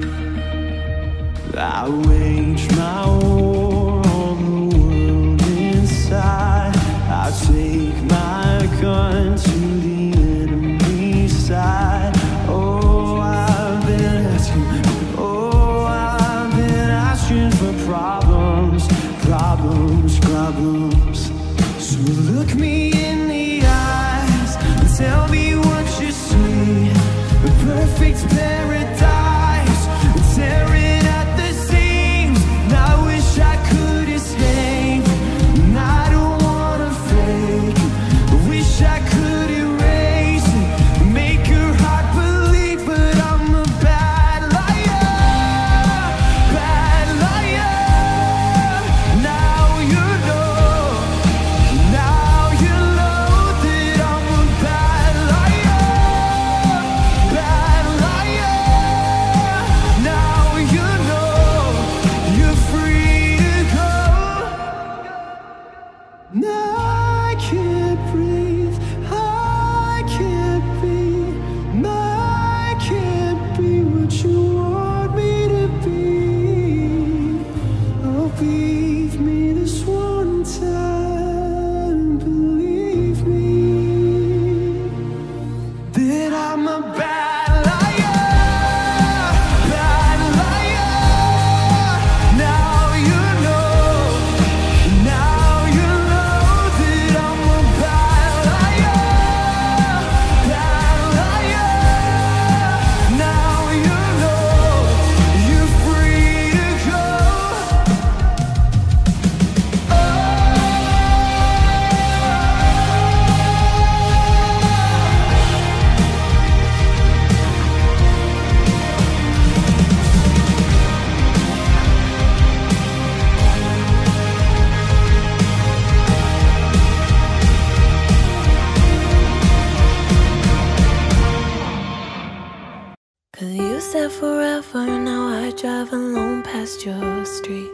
I wage my war on the world inside. I take my gun to the enemy's side. Oh, I've been asking, oh, I've been asking for problems, problems, problems. So look me in the eyes and tell me what you see. A perfect paradise, tear it at the seams. And I wish I could escape, and I don't wanna fake it. I wish I could erase it, make your heart believe, but I'm a bad liar, bad liar. Now you know that I'm a bad liar, bad liar. Now you know you're free to go. Now I can't breathe, I can't be, I can't be what you want me to be. Oh, believe me this one time, believe me that I'm a bad liar, bad liar. Now you know that I'm a bad liar, bad liar. Now you know you're free to go. Cause you said forever, now I drive alone past your street.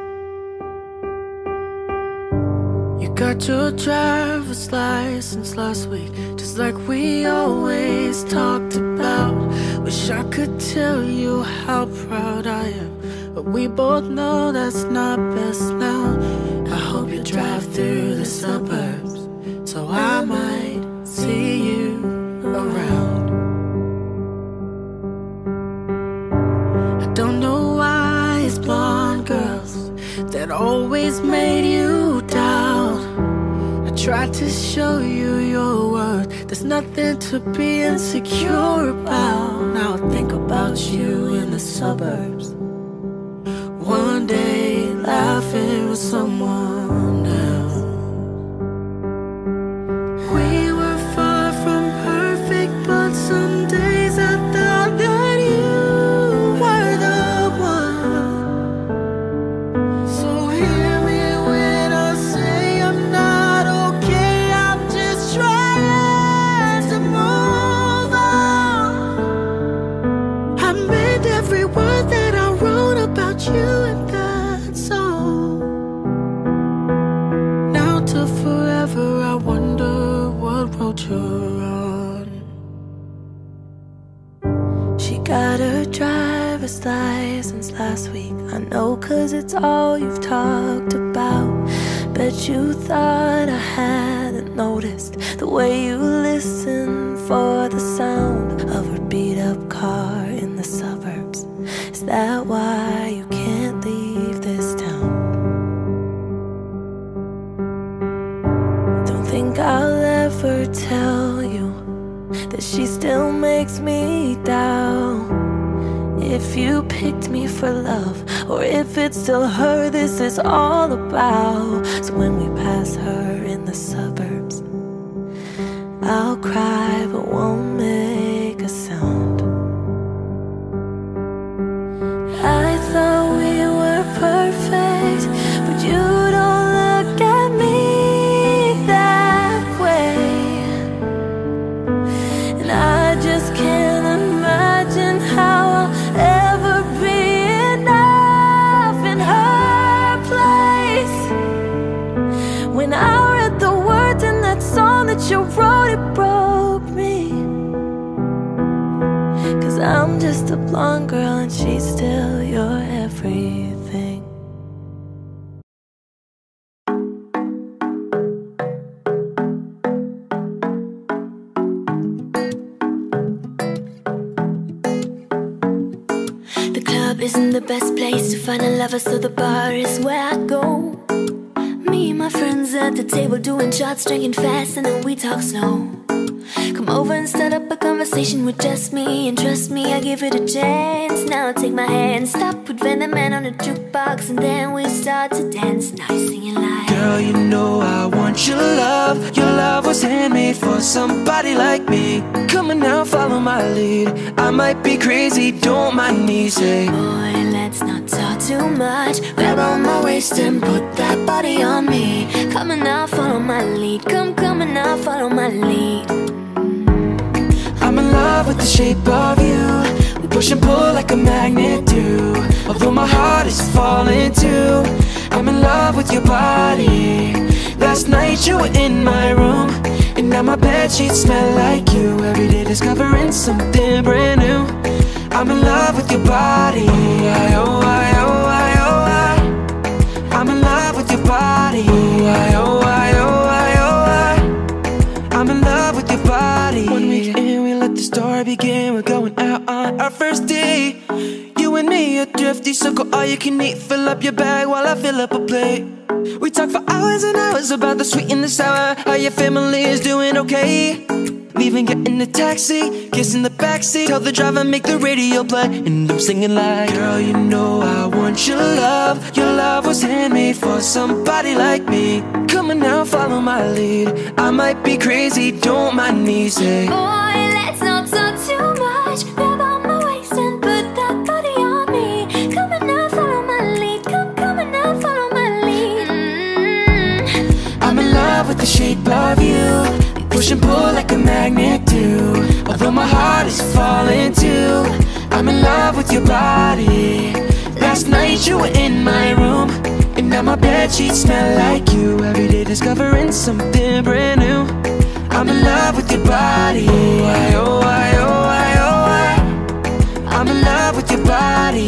You got your driver's license last week, just like we always talked about. Wish I could tell you how proud I am, but we both know that's not best now. I hope you drive through the suburbs, so I might see you around. I don't know why it's blonde girls that always made you down. I tried to show you your worth, there's nothing to be insecure about. Now I think about you in the suburbs, one day laughing with someone else. We were far from perfect, but some days I thought that you you're on. She got her driver's license last week. I know, 'cause it's all you've talked about. Bet you thought I hadn't noticed the way you listen for the sound of her beat-up car in the suburbs. Is that why you can't leave this town? Don't think I'll ever tell you that she still makes me doubt if you picked me for love, or if it's still her this is all about. So when we pass her in the suburbs, I'll cry but won't make a sound. I thought we were perfect, but you don't look at me that way. And I just can't imagine how I'll ever be enough in her place. When I read the words in that song that you wrote, it broke me. 'Cause I'm just a blonde girl and she's still your everything. The club isn't the best place to find a lover, so the bar is where I go. Me and my friends at the table doing shots, drinking fast, and then we talk slow. Come over and start up a conversation with just me, and trust me, I give it a chance. Now take my hand, stop, put Venom Man on the jukebox, and then we start to dance. Now you're singing like, Girl, you know I want your love. Your love was handmade for somebody like me. Come on now, follow my lead. I might be crazy, don't mind me, say. boy, let's not talk too much. Grab on my waist and put that body on me. Come on now, follow my lead. Come on now, follow my lead. I'm in love with the shape of you. We push and pull like a magnet do. Although my heart is falling too, I'm in love with your body. Last night you were in my room, and now my bedsheets smell like you. Every day discovering something brand new. I'm in love with your body. I'm in love with your body. I'm in love with your body. 1 week in, we let the story begin. We're going out on our first date. You and me are thrifty, so go all you can eat. Fill up your bag while I fill up a plate. We talk for hours and hours about the sweet and the sour. How your family is doing okay. Leaving, get in the taxi, kiss in the backseat. Tell the driver, make the radio play, and I'm singing like, girl, you know I want your love. Your love was handmade for somebody like me. Come on now, follow my lead. I might be crazy, don't mind me, say. Boy, let's not talk too much. Grab on my waist and put that body on me. Come on now, follow my lead. Come on now, follow my lead. I'm in love with the shape of you. Push and pull like a magnet do. Although my heart is falling too, I'm in love with your body. Last night you were in my room, and now my bedsheets smell like you. Every day discovering something brand new. I'm in love with your body. I'm in love with your body.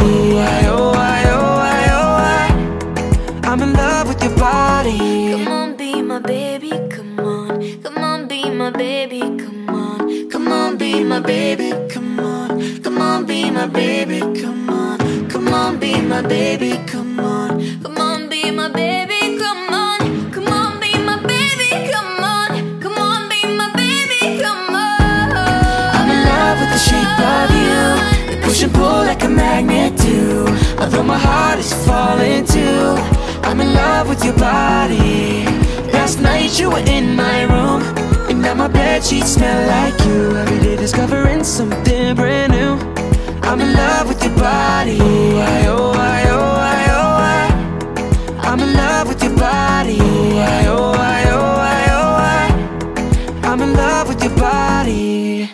I'm in love with your body. Come on, be my baby, come on. Come on, be my baby, come on. Come on, be my baby, come on. Come on, be my baby, come on. Come on, be my baby, come on. Come on, be my baby, come on. Come on, be my baby, come on. Come on, be my baby, come on. I'm in love with the shape of you. We push and pull like a magnet do. Although my heart is falling too, I'm in love with your body. Last night you were in my room, and now my bedsheets smell like you. Every day discovering something brand new. I'm in love with your body. I'm in love with your body. I'm in love with your body.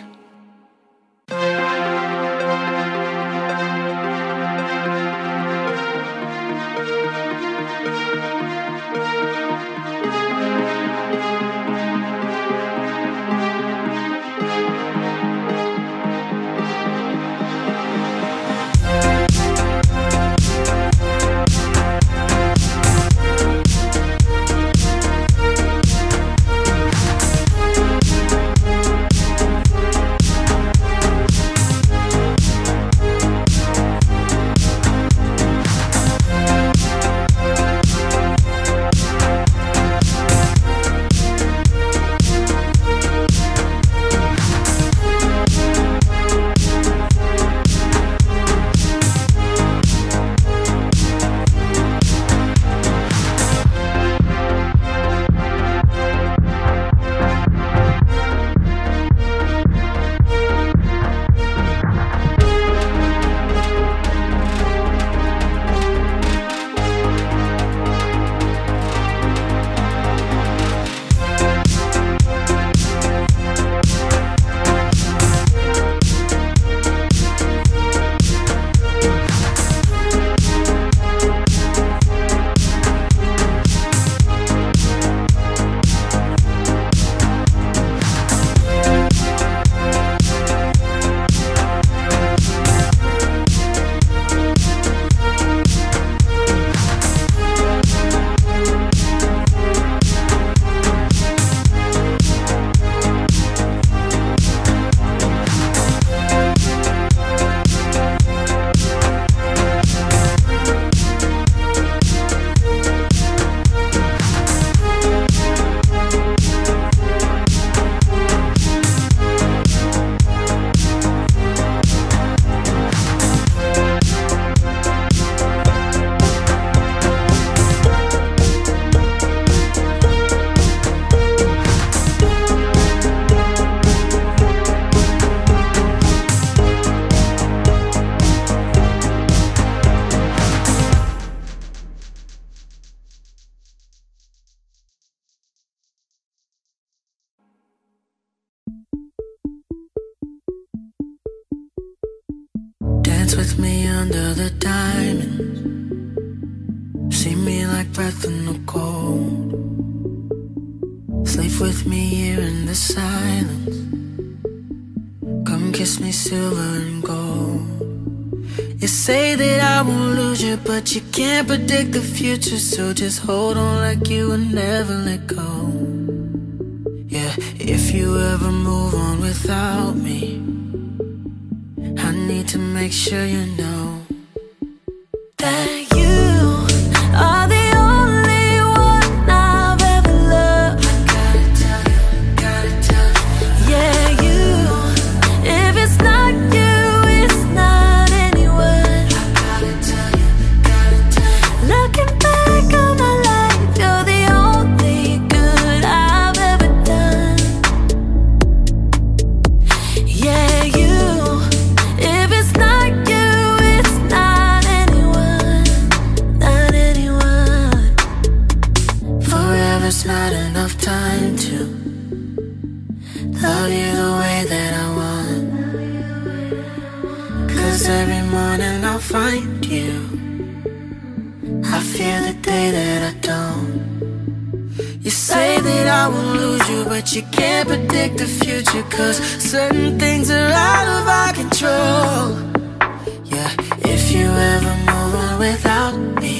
Dance with me under the diamonds. See me like breath in the cold. Sleep with me here in the silence. Come kiss me silver and gold. You say that I won't lose you, but you can't predict the future. So just hold on like you will never let go. Yeah, if you ever move on without me, I need to make sure you know that you are the only one I've ever loved. Gotta tell you, yeah, you. If it's not you, it's not anyone. Gotta tell you. Looking back on my life, you're the only good I've ever done. Yeah, you. If it's not you, it's not anyone. Not anyone. Forever's not enough time to love you the way that I want. 'Cause every morning I'll find you. I fear the day that I don't. You say that I will lose you, but you can't predict the future. 'Cause certain things are out of our control. Yeah, if you ever move on without me,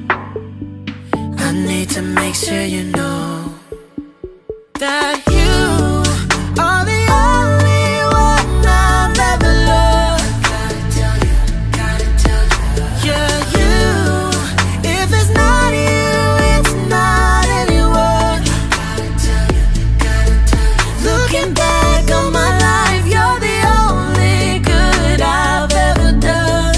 I need to make sure you know that you are the only one I've ever loved. Gotta tell you. Yeah, you. If it's not you, it's not anyone. Gotta tell you. Looking back on my life, you're the only good I've ever done.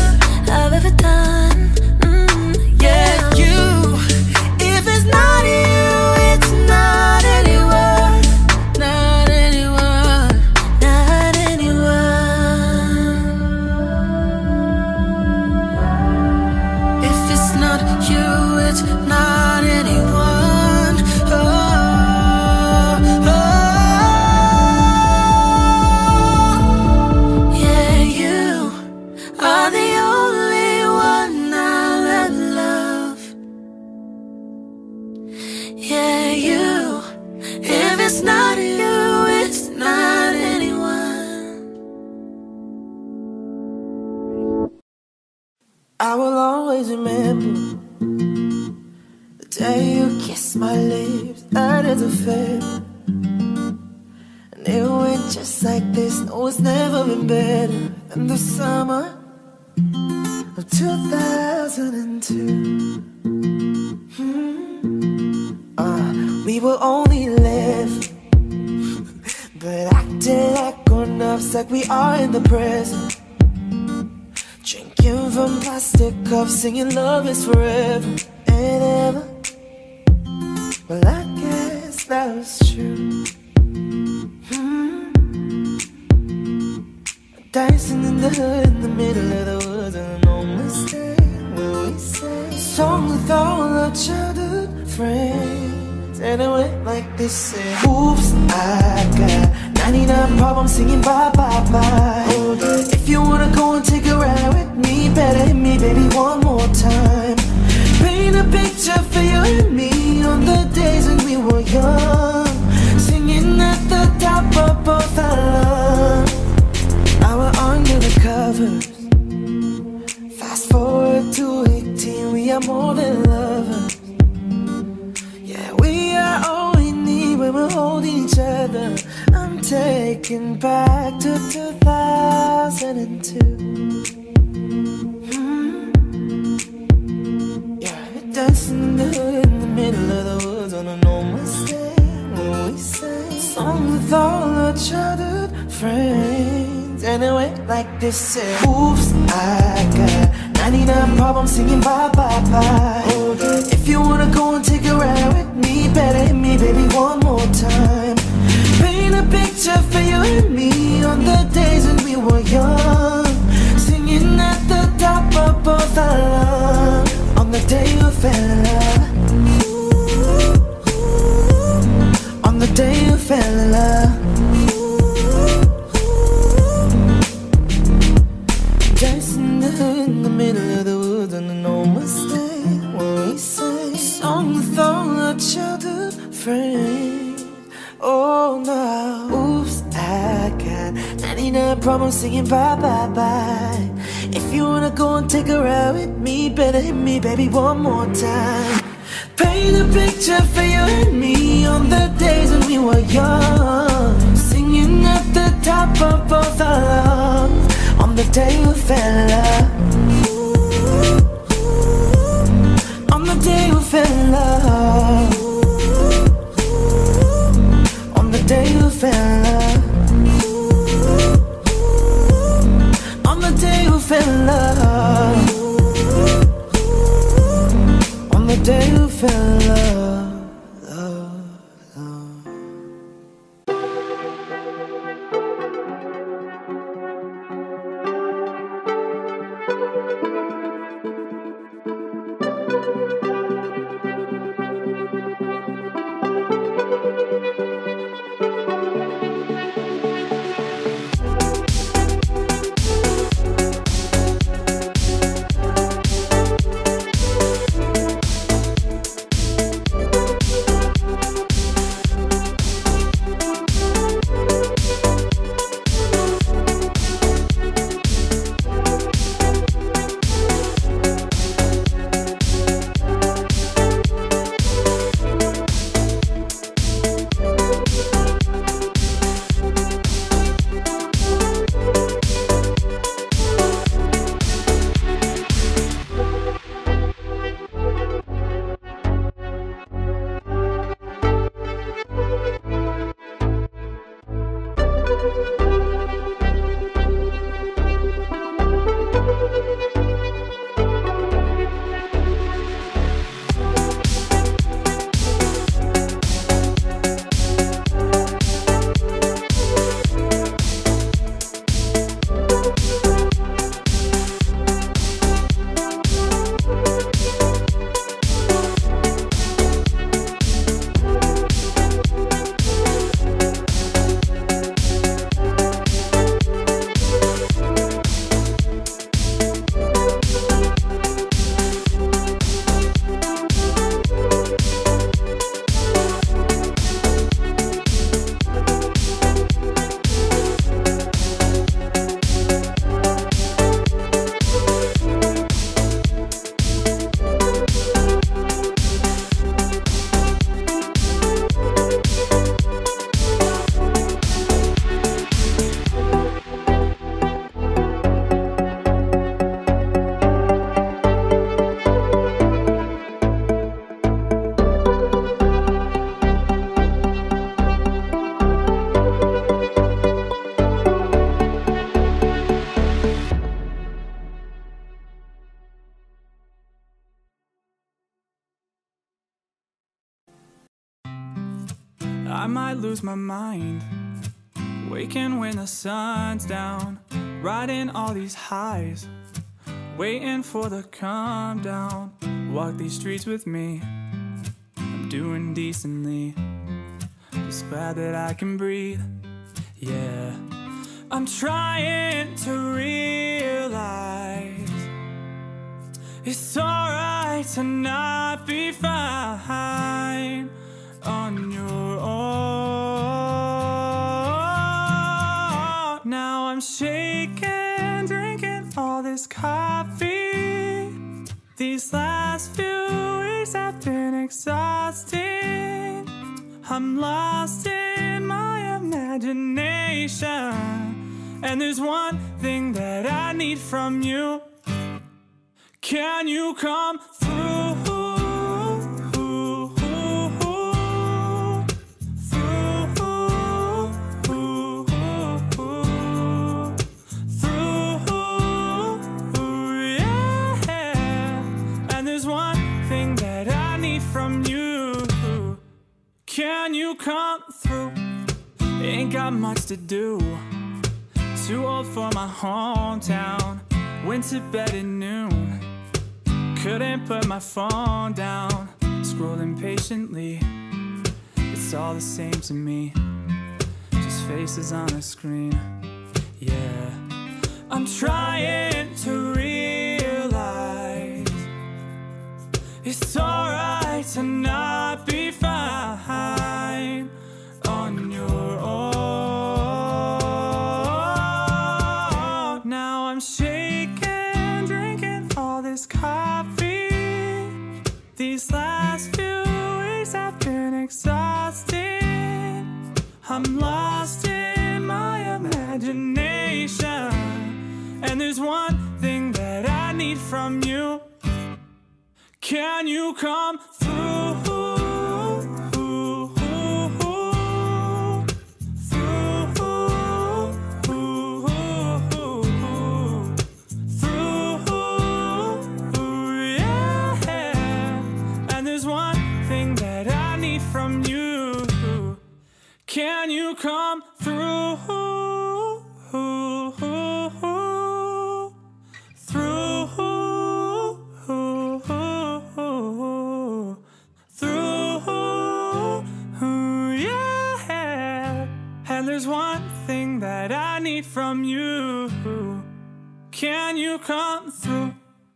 Yeah, you. If it's not you, it's not anyone. Not anyone. Not anyone. If it's not you, it's not anyone. Oh, oh. Yeah, you are the only one I'll ever love. Yeah, you. If it's not you, it's not anyone. I will always remember the day you kissed my lips. That is a fact. And it went just like this. No, it's never been better than the summer of 2002. We were only 11, but acting like grown-ups, like we are in the present. Drinking from plastic cups, singing love is forever and ever. Well, I guess that was true. Dancing in the hood, in the middle of the woods, and no mistake when we sang song with all our childhood friends. And it went like this, say, oops, I got 99 problems singing bye, bye, bye. If you wanna go and take a ride with me, better hit me, baby, one more time. Paint a picture for you and me on the days when we were young, singing at the top of both our lungs. Now we're under the covers. Fast forward to 18, we are more than lovers. Yeah, we are all we need when we're holding each other. I'm taken back to 2002. Yeah, we're dancing in the hood, in the middle of the woods, on a no mistake when we sang songs with all our childhood friends. And it went like this, say, oops, I got 99 problems singing bye, bye, bye. If you wanna go and take a ride with me, better hit me, baby, one more time. Paint a picture for you and me on the days when we were young, singing at the top of both our lungs. On the day you fell in love. On the day you fell in love. Dancing I promise saying bye, bye, bye. If you wanna go and take a ride with me, better hit me, baby, one more time. Paint a picture for you and me on the days when we were young, singing at the top of both our lungs on the day we fell in love. On the day we fell in love. On the day we fell in love. On the day we fell in love. On the day we fell in love, love, love. I might lose my mind, waking when the sun's down, riding all these highs, waiting for the calm down. Walk these streets with me, I'm doing decently, just glad that I can breathe. Yeah, I'm trying to realize it's alright to not be fine on your own. Now I'm shaking, drinking all this coffee. These last few weeks have been exhausting. I'm lost in my imagination, and there's one thing that I need from you. Can you come through? Can you come through? Ain't got much to do, too old for my hometown. Went to bed at noon, couldn't put my phone down. Scrolling patiently, it's all the same to me, just faces on a screen. Yeah, I'm trying to realize it's alright to not be fine on your own. I'm lost in my imagination. And there's one thing that I need from you. Can you come through? From you, can you come through? Yeah. And there's one thing that I need from you. Can you come through?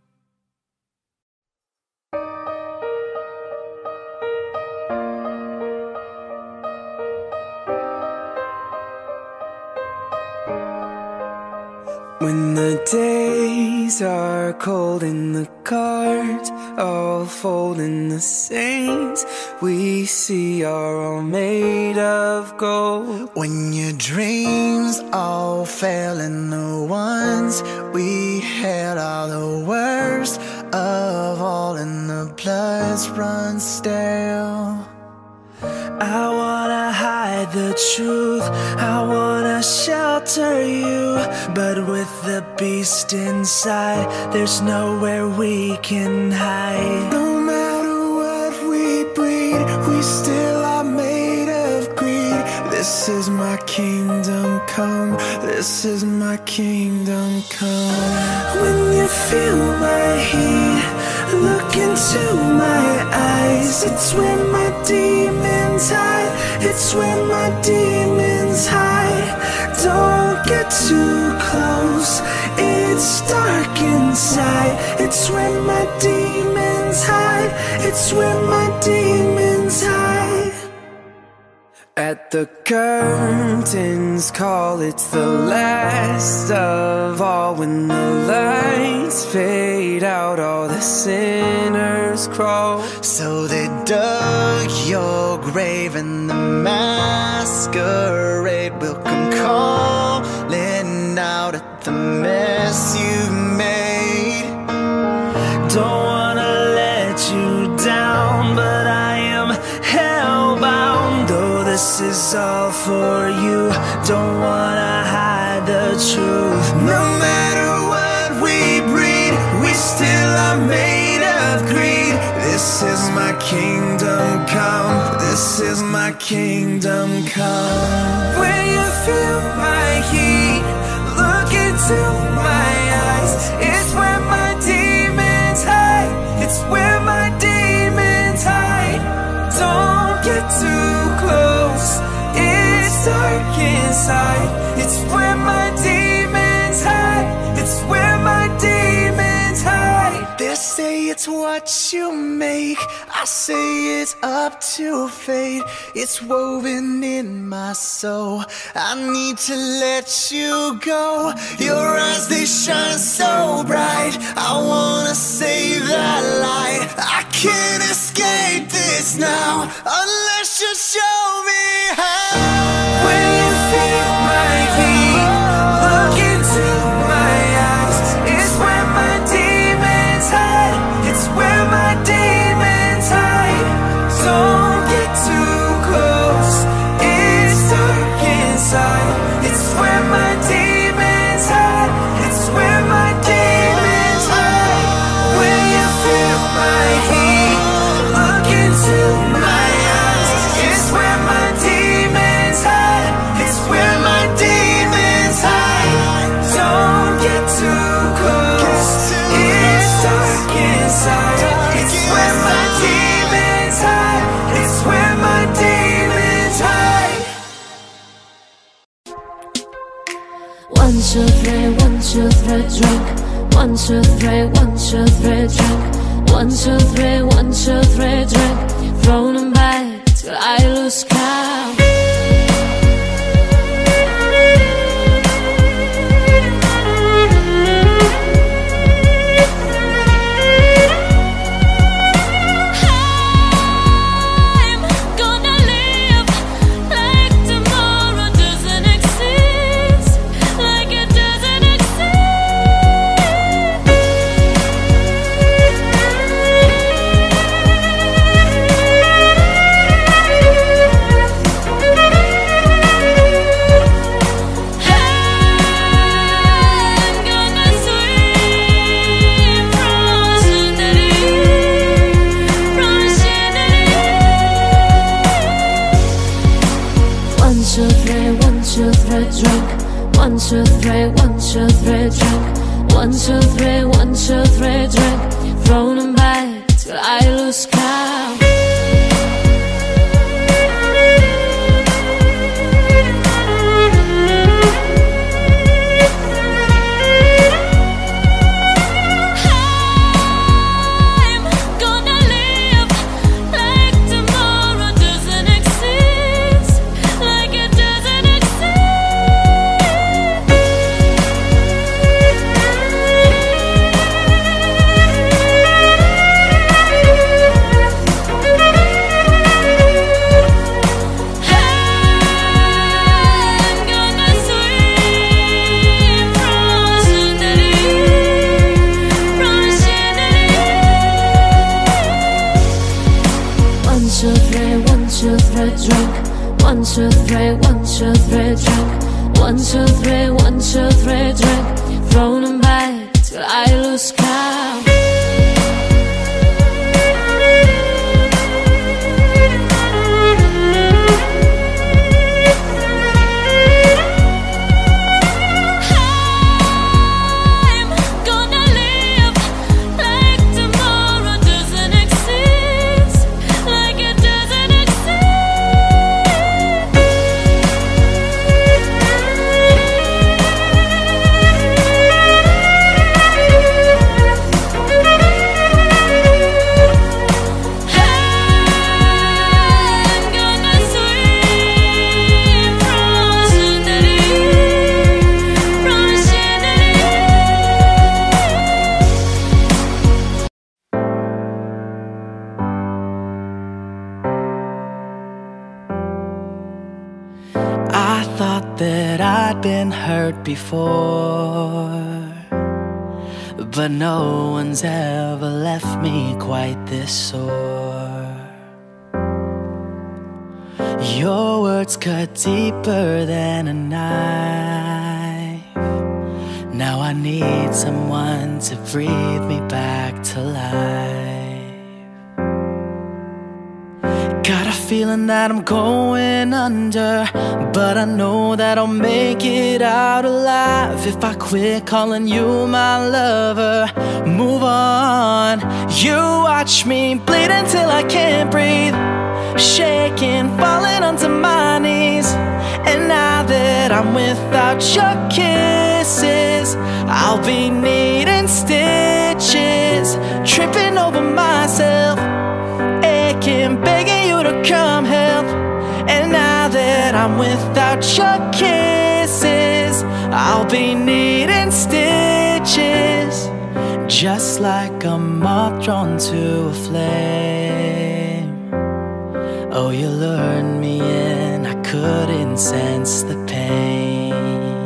When the days are cold and the cards all fold and the saints we see are all made of gold. When your dreams all fail and the ones we had are the worst of all and the blood's run stale. I wanna hide the truth, I wanna shelter you, but with the beast inside, there's nowhere we can hide. No matter what we breed, we still are made of greed. This is my kingdom come, this is my kingdom come. When you feel my heat, look into my eyes. It's where my demons hide, it's where my demons hide. Don't get too close, it's dark inside. It's where my demons hide, it's where my demons hide. At the curtain's call, it's the last of all. When the lights fade out, all the sinners crawl. So they dug your grave and the masquerade will come calling out at the mess you made. Don't wanna let you down, but I am hellbound. Though this is all for you, don't wanna hide the truth. No matter what we breed, we still are made of greed. This is my kingdom come, this is my kingdom come. When you feel my heat, look into my eyes. It's where my demons hide, it's where my demons hide. Don't get too close, it's dark inside. It's where my demons hide, it's where my demons hide. They say it's what you make, I say it's up to fate. It's woven in my soul, I need to let you go. Your eyes, they shine so bright, I wanna save that light. I can't escape this now, unless you show me how. When you feel my heat, look into my eyes. It's where my demons hide, it's where my demons hide. Don't get too close, it's dark inside. It's where my demons hide, it's where my demons hide. When you feel my heat, look into my eyes. It's where my demons hide, it's where my demons hide. Don't get too close, it's dark inside. It's where my demons hide, it's where my demons hide. 1, 2, 3, 1, 2, 3, drink. 1, 2, 3, 1, 2, 3, drink. 1, 2, 3, 1, 2, 3, drink. Throwing them back till I lose count. I'm gonna live like tomorrow. 1, 2, 3, 1, 2, 3, drink. 1, 2, 3, 1, 2, 3, drink. 1, 2, 3, 1, 2, 3, drink. Throw them back till I lose count. Drink. 1, 2, 3, 1, 2, 3, drink. 1, 2, 3, 1, 2, 3, drink. Throw them back till I lose count. I thought that I'd been hurt before, but no one's ever left me quite this sore. Your words cut deeper than a knife. Now I need someone to breathe me back to life. Got a feeling that I'm going under, but I know that I'll make it out alive if I quit calling you my lover. Move on. You watch me bleed until I can't breathe, shaking, falling onto my knees. And now that I'm without your kisses, I'll be needing stitches, tripping over myself, aching, begging you to come help. And now that I'm without your kisses, I'll be needing stitches, just like a moth drawn to a flame. Oh, you lured me in, I couldn't sense the pain.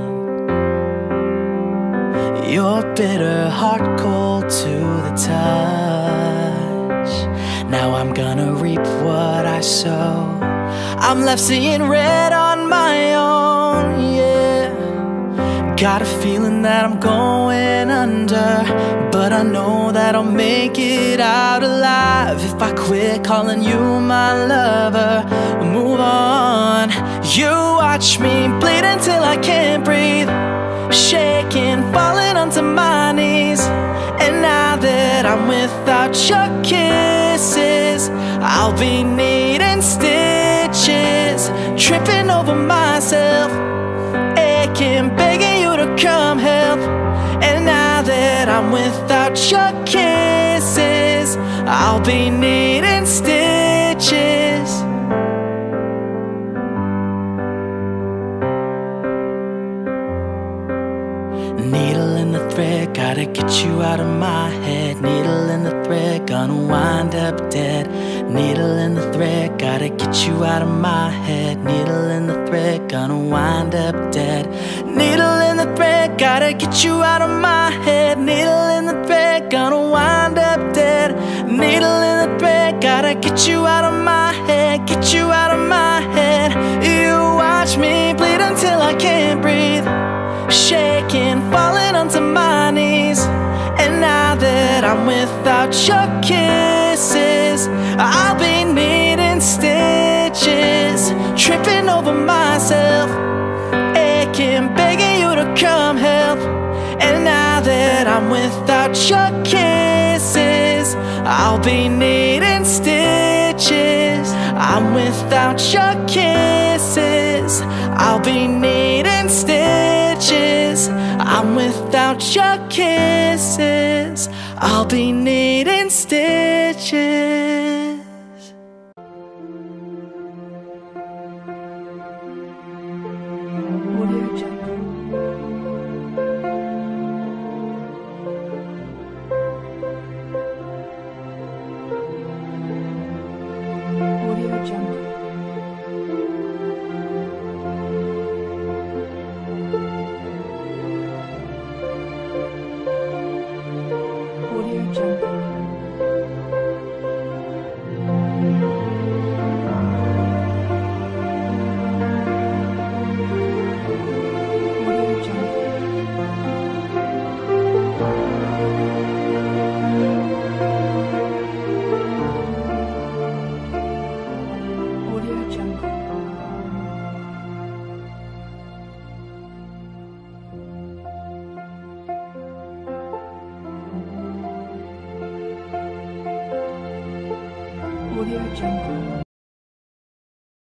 Your bitter heart cold to the touch. Now I'm gonna reap what I sow. I'm left seeing red on my own, yeah. Got a feeling that I'm going under, but I know that I'll make it out alive if I quit calling you my lover. Move on. You watch me bleed until I can't breathe, shaking, falling onto my knees. And now that I'm without your kisses, I'll be needing stitches, tripping over myself, aching, begging you to come help. And now that I'm without your kisses, I'll be needing stitches. Needle in the thread, gotta get you out of my head. Needle in the thread, gonna wind up dead. Needle in the thread, gotta get you out of my head. Needle in the thread, gonna wind up dead. Needle in the thread, gotta get you out of my head. Needle in the thread, gonna wind up dead. Needle in the thread, gotta get you out of my head. Get you out of my head. You watch me bleed until I can't breathe, shaking, falling onto my knees. And now that I'm without your kisses, I'll be needing stitches, tripping over myself, come help. And now that I'm without your kisses, I'll be needing stitches. I'm without your kisses, I'll be needing stitches. I'm without your kisses, I'll be needing stitches. Audio Jungle.